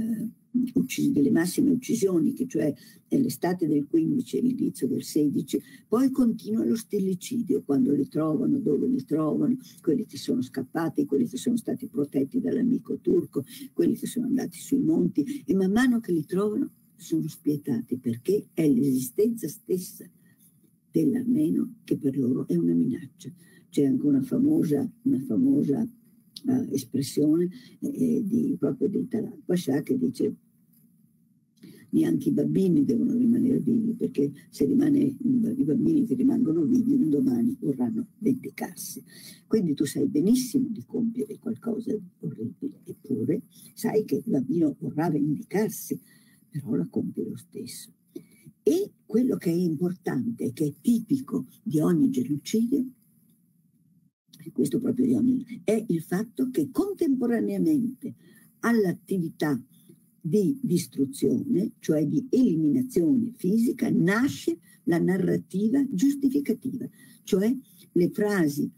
delle massime uccisioni, che cioè è l'estate del 15 e l'inizio del 16, poi continua lo stillicidio, quando li trovano, dove li trovano, quelli che sono scappati, quelli che sono stati protetti dall'amico turco, quelli che sono andati sui monti, e man mano che li trovano sono spietati, perché è l'esistenza stessa dell'armeno che per loro è una minaccia. C'è anche una famosa espressione proprio di Talat Pascià, che dice: neanche i bambini devono rimanere vivi, perché se i bambini che rimangono vivi un domani vorranno vendicarsi. Quindi tu sai benissimo di compiere qualcosa di orribile, eppure sai che il bambino vorrà vendicarsi, però la compie lo stesso. E quello che è importante, che è tipico di ogni genocidio, questo proprio di ogni, è il fatto che contemporaneamente all'attività di distruzione, cioè di eliminazione fisica, nasce la narrativa giustificativa, cioè le frasi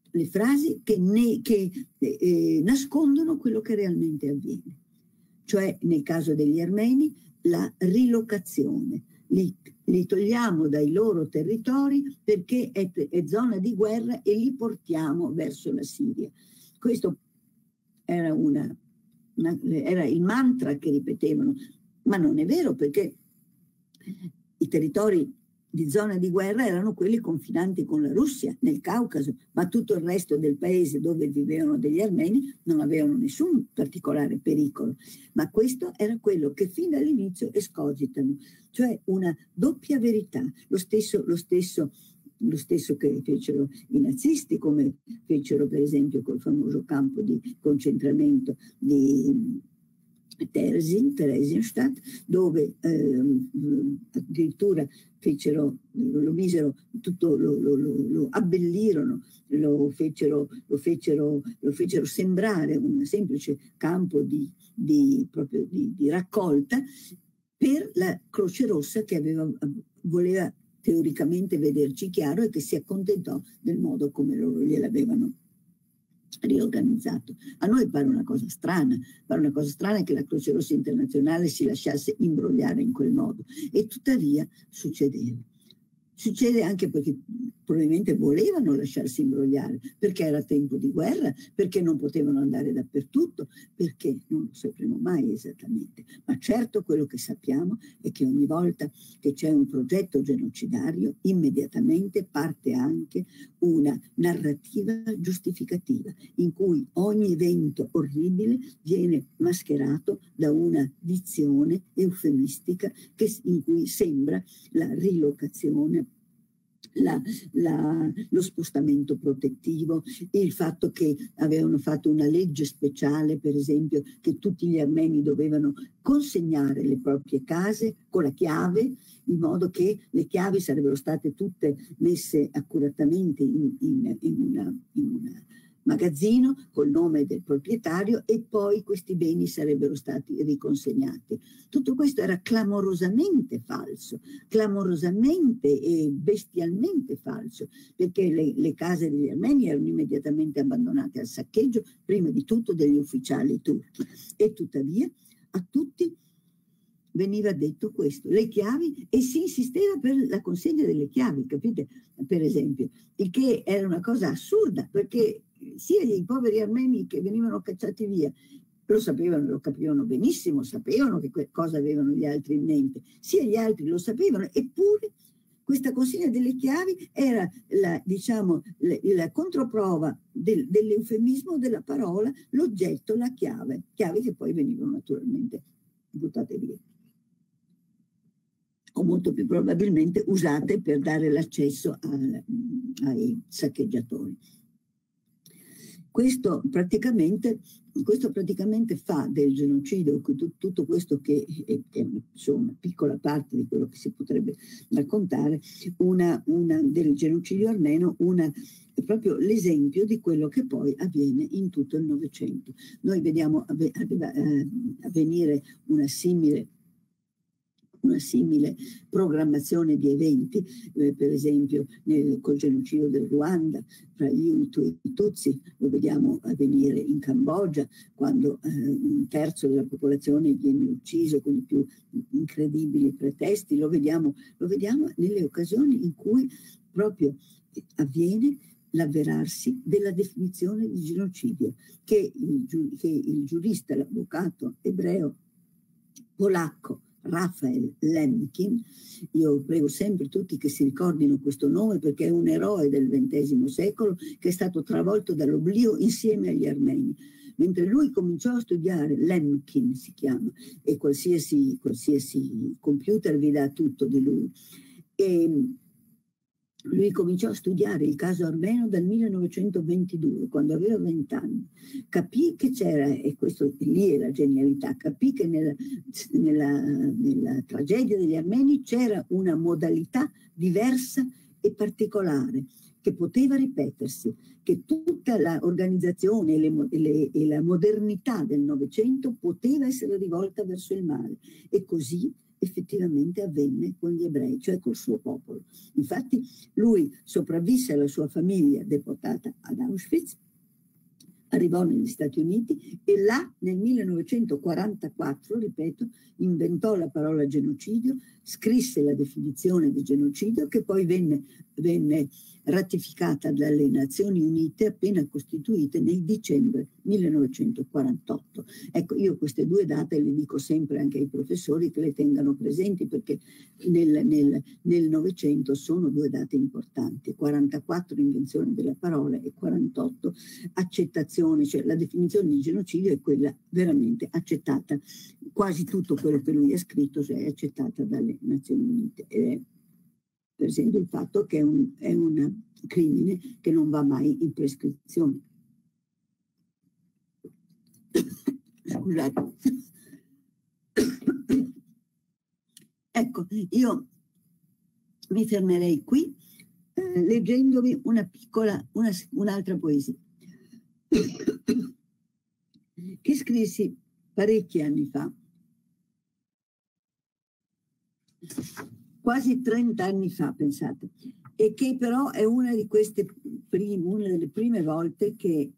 che nascondono quello che realmente avviene. Cioè, nel caso degli armeni, la rilocazione. Li togliamo dai loro territori perché è zona di guerra e li portiamo verso la Siria. Questo era il mantra che ripetevano, ma non è vero, perché i territori di zona di guerra erano quelli confinanti con la Russia, nel Caucaso, ma tutto il resto del paese dove vivevano degli armeni non avevano nessun particolare pericolo. Ma questo era quello che fin dall'inizio escogitano, cioè una doppia verità, lo stesso che fecero i nazisti, come fecero per esempio col famoso campo di concentramento di Theresienstadt, dove addirittura lo abbellirono, lo fecero sembrare un semplice campo di raccolta per la Croce Rossa, che voleva teoricamente vederci chiaro e che si accontentò del modo come loro gliel'avevano riorganizzato. A noi pare una cosa strana che la Croce Rossa internazionale si lasciasse imbrogliare in quel modo, e tuttavia succedeva. Succede anche perché probabilmente volevano lasciarsi imbrogliare, perché era tempo di guerra, perché non potevano andare dappertutto, perché non lo sapremo mai esattamente. Ma certo quello che sappiamo è che ogni volta che c'è un progetto genocidario, immediatamente parte anche una narrativa giustificativa, in cui ogni evento orribile viene mascherato da una dizione eufemistica in cui sembra la rilocazione, lo spostamento protettivo, il fatto che avevano fatto una legge speciale, per esempio, che tutti gli armeni dovevano consegnare le proprie case con la chiave, in modo che le chiavi sarebbero state tutte messe accuratamente in un magazzino col nome del proprietario, e poi questi beni sarebbero stati riconsegnati. Tutto questo era clamorosamente falso, clamorosamente e bestialmente falso, perché le case degli armeni erano immediatamente abbandonate al saccheggio, prima di tutto degli ufficiali turchi, e tuttavia a tutti veniva detto questo, le chiavi, e si insisteva per la consegna delle chiavi, capite? Per esempio, il che era una cosa assurda, perché sia i poveri armeni che venivano cacciati via lo sapevano, lo capivano benissimo, sapevano che cosa avevano gli altri in mente, sia gli altri lo sapevano, eppure questa consegna delle chiavi era la controprova dell'eufemismo della parola, l'oggetto, la chiave che poi venivano naturalmente buttate via, o molto più probabilmente usate per dare l'accesso ai saccheggiatori. Questo praticamente fa del genocidio, tutto questo che è una piccola parte di quello che si potrebbe raccontare, del genocidio armeno, proprio l'esempio di quello che poi avviene in tutto il Novecento. Noi vediamo avvenire una simile una simile programmazione di eventi, per esempio col genocidio del Ruanda fra gli Hutu e i Tutsi, lo vediamo avvenire in Cambogia, quando un terzo della popolazione viene ucciso con i più incredibili pretesti, lo vediamo nelle occasioni in cui proprio avviene l'avverarsi della definizione di genocidio che il giurista, l'avvocato ebreo polacco Raphael Lemkin, io prego sempre tutti che si ricordino questo nome perché è un eroe del XX secolo che è stato travolto dall'oblio insieme agli armeni. Mentre lui cominciò a studiare, Lemkin si chiama, e qualsiasi computer vi dà tutto di lui. E lui cominciò a studiare il caso armeno dal 1922, quando aveva 20 anni. Capì che c'era, e questo lì è la genialità, capì che nella tragedia degli armeni c'era una modalità diversa e particolare, che poteva ripetersi, che tutta l'organizzazione e la modernità del Novecento poteva essere rivolta verso il male. E così effettivamente avvenne con gli ebrei, cioè col suo popolo. Infatti lui sopravvisse alla sua famiglia deportata ad Auschwitz, arrivò negli Stati Uniti e là nel 1944, ripeto, inventò la parola genocidio, scrisse la definizione di genocidio che poi venne ratificata dalle Nazioni Unite appena costituite nel dicembre 1948. Ecco, io queste due date le dico sempre anche ai professori che le tengano presenti perché nel Novecento sono due date importanti, 44 invenzione della parola e 48 accettazione, cioè la definizione di genocidio è quella veramente accettata, quasi tutto quello che lui ha scritto cioè, è accettata dalle Nazioni Unite. Per esempio il fatto che è un crimine che non va mai in prescrizione. Scusate. Ecco, io mi fermerei qui leggendovi un'altra poesia che scrissi parecchi anni fa, quasi 30 anni fa, pensate, e che però è una delle prime volte che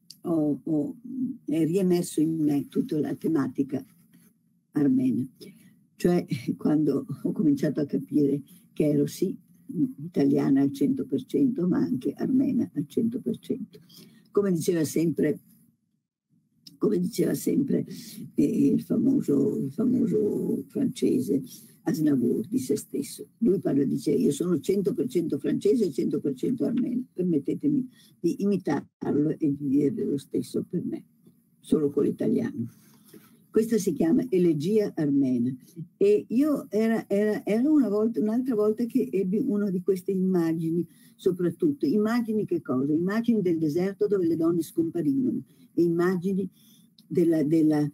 è riemerso in me tutta la tematica armena, cioè quando ho cominciato a capire che ero sì italiana al 100%, ma anche armena al 100%. Come diceva sempre il famoso francese Aznavour di se stesso. Lui dice io sono 100% francese e 100% armeno. Permettetemi di imitarlo e di dire lo stesso per me, solo con l'italiano. Questa si chiama Elegia armena e io era un'altra volta che ebbi una di queste immagini, soprattutto immagini che cosa? Immagini del deserto dove le donne scomparivano e immagini dei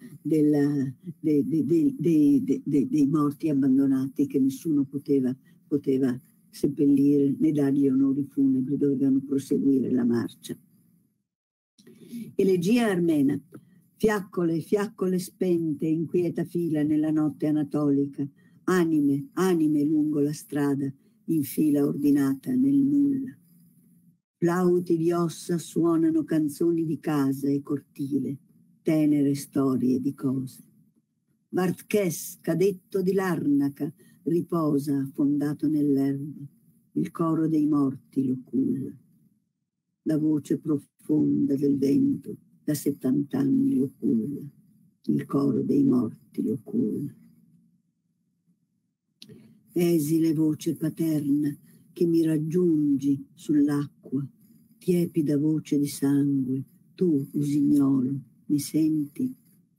morti abbandonati che nessuno poteva seppellire né dargli onori funebri, dovevano proseguire la marcia. Elegia armena. Fiaccole spente in quieta fila nella notte anatolica, anime lungo la strada in fila ordinata nel nulla. Flauti di ossa suonano canzoni di casa e cortile, tenere storie di cose. Vartkes, cadetto di Larnaca, riposa affondato nell'erba, il coro dei morti lo culla. La voce profonda del vento da 70 anni lo culla, il coro dei morti lo culla. Esile voce paterna che mi raggiungi sull'acqua, tiepida voce di sangue, tu, usignolo, mi senti?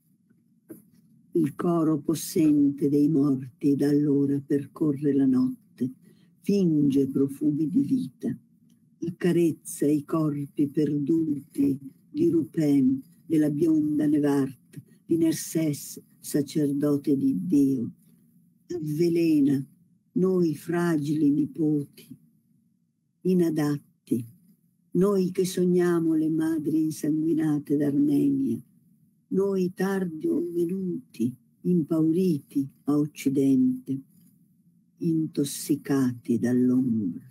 Il coro possente dei morti da allora percorre la notte, finge profumi di vita, accarezza i corpi perduti di Rupen, della bionda Nevart, di Nerses, sacerdote di Dio. Avvelena noi fragili nipoti, inadatti, noi che sogniamo le madri insanguinate d'Armenia, noi tardi venuti, impauriti a Occidente, intossicati dall'ombra.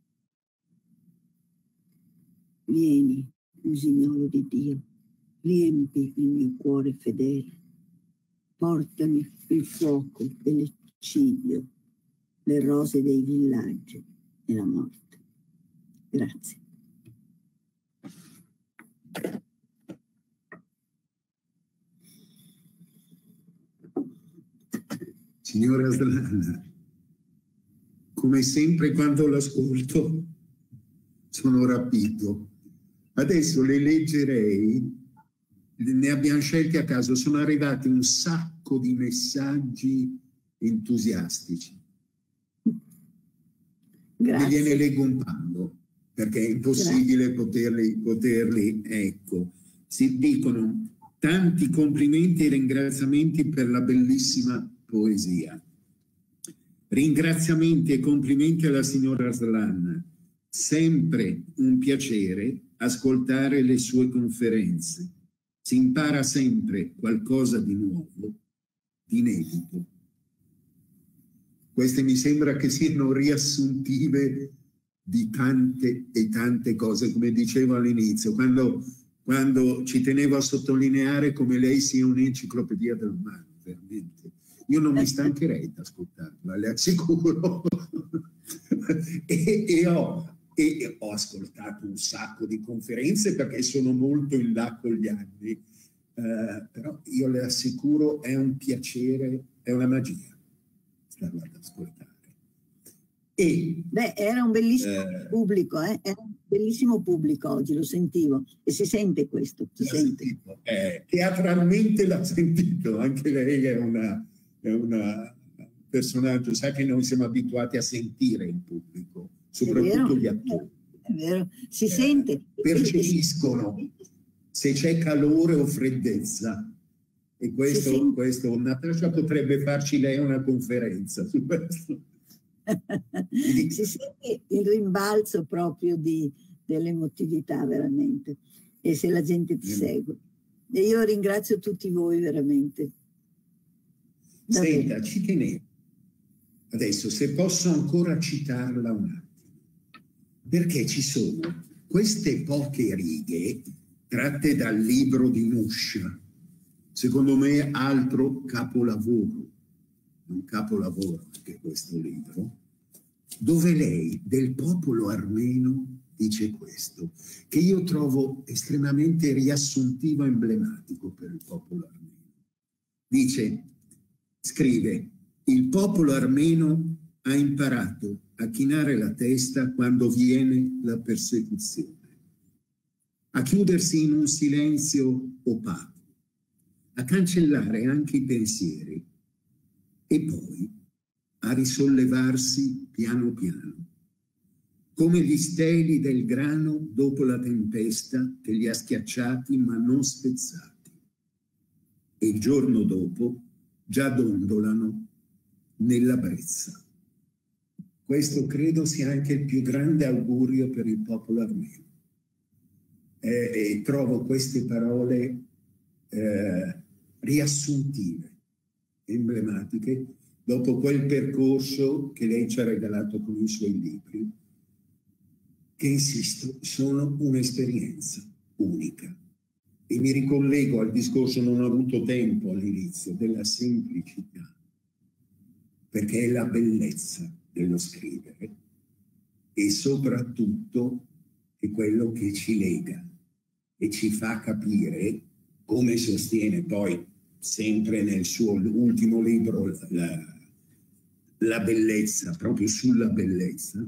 Vieni, usignolo di Dio, riempi il mio cuore fedele, portami il fuoco e l'eccidio, le rose dei villaggi e la morte. Grazie. Signora Aslan, come sempre quando l'ascolto sono rapito. Adesso le leggerei, ne abbiamo scelti a caso, sono arrivati un sacco di messaggi entusiastici. Grazie. E gliene leggo un paio, perché è impossibile poterli, ecco. Si dicono tanti complimenti e ringraziamenti per la bellissima poesia. Ringraziamenti e complimenti alla signora Aslan. Sempre un piacere ascoltare le sue conferenze. Si impara sempre qualcosa di nuovo, di inedito. Queste mi sembra che siano riassuntive di tante e tante cose, come dicevo all'inizio, quando ci tenevo a sottolineare come lei sia un'enciclopedia del umano, veramente. Io non mi stancherei di ascoltarla, le assicuro. e ho ascoltato un sacco di conferenze perché sono molto in là con gli anni, però io le assicuro è un piacere, è una magia starla ad ascoltare. Beh, era un bellissimo pubblico, era un bellissimo pubblico oggi, lo sentivo e si sente questo, si sente. Sentito, teatralmente l'ha sentito, anche lei è un personaggio, sa che noi siamo abituati a sentire il pubblico, soprattutto gli attori. È vero, si sente. Percepiscono se c'è calore o freddezza. E questo Natascia potrebbe farci lei una conferenza su questo. Si sente il rimbalzo proprio dell'emotività veramente, e se la gente ti segue. E io ringrazio tutti voi veramente. Davvero. Senta, ci tenevo. Adesso, se posso ancora citarla un attimo, perché ci sono queste poche righe tratte dal libro di Nusha, secondo me altro capolavoro, un capolavoro anche questo libro, dove lei del popolo armeno dice questo, che io trovo estremamente riassuntivo e emblematico per il popolo armeno. Scrive, il popolo armeno ha imparato a chinare la testa quando viene la persecuzione, a chiudersi in un silenzio opaco, a cancellare anche i pensieri e poi a risollevarsi piano piano, come gli steli del grano dopo la tempesta che li ha schiacciati ma non spezzati, e il giorno dopo già dondolano nella brezza. Questo credo sia anche il più grande augurio per il popolo armeno. E trovo queste parole riassuntive, emblematiche, dopo quel percorso che lei ci ha regalato con i suoi libri, che, insisto, sono un'esperienza unica. E mi ricollego al discorso, non ho avuto tempo all'inizio, della semplicità, perché è la bellezza dello scrivere e soprattutto è quello che ci lega e ci fa capire, come sostiene poi sempre nel suo ultimo libro la bellezza, proprio sulla bellezza,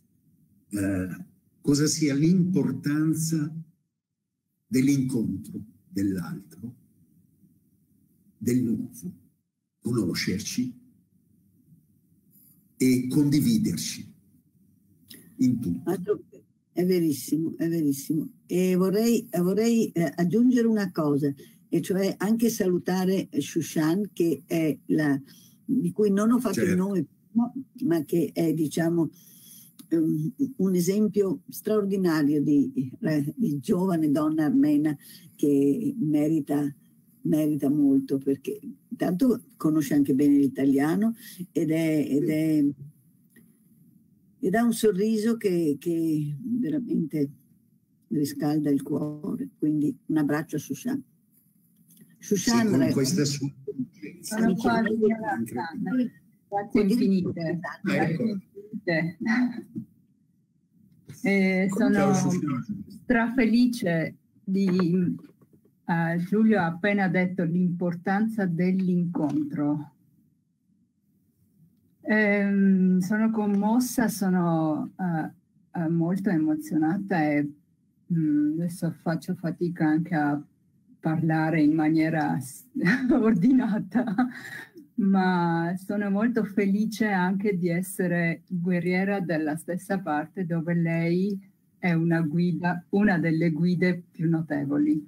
cosa sia l'importanza dell'incontro dell'altro, del nuovo, conoscerci e condividerci in tutto. È verissimo, è verissimo. E vorrei aggiungere una cosa, e cioè anche salutare Shushan, che è di cui non ho fatto il nome, ma che è, diciamo, un esempio straordinario di giovane donna armena che merita merita molto, perché intanto conosce anche bene l'italiano ed ha un sorriso che veramente riscalda il cuore. Quindi un abbraccio a Shushan. Shushan, con questa sua sono qua, grazie infinite. Grazie infinite. Sono strafelice di Giulio ha appena detto l'importanza dell'incontro. Sono commossa, sono molto emozionata e adesso faccio fatica anche a parlare in maniera ordinata, ma sono molto felice anche di essere guerriera della stessa parte, dove lei è una delle guide più notevoli.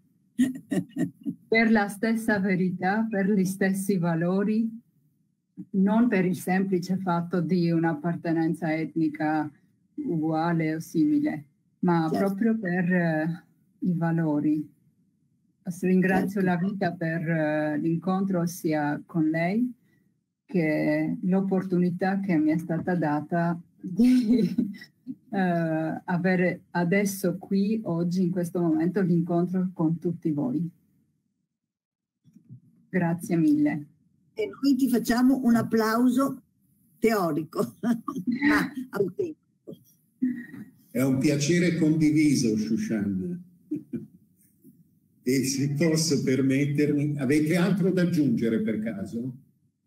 Per la stessa verità, per gli stessi valori, non per il semplice fatto di un'appartenenza etnica uguale o simile, ma proprio per i valori. Ringrazio la vita per l'incontro sia con lei che l'opportunità che mi è stata data di avere adesso qui, oggi, in questo momento, l'incontro con tutti voi. Grazie mille. E noi ti facciamo un applauso teorico, ma autentico. È un piacere condiviso, Shushan. E se posso permettermi, avete altro da aggiungere per caso?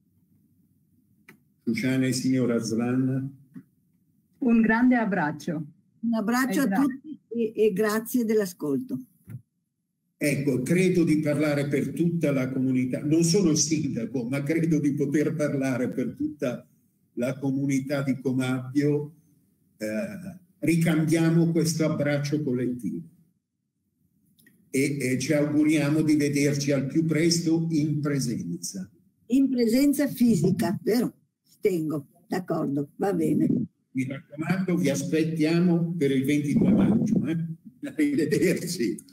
Shushan e signor Aslan? Un grande abbraccio. Un abbraccio a tutti e grazie dell'ascolto. Ecco, credo di parlare per tutta la comunità, non sono il sindaco, ma credo di poter parlare per tutta la comunità di Comabio. Ricambiamo questo abbraccio collettivo e ci auguriamo di vederci al più presto in presenza. In presenza fisica, vero? Tengo, d'accordo, va bene. Mi raccomando, vi aspettiamo per il 22 maggio. Arrivederci.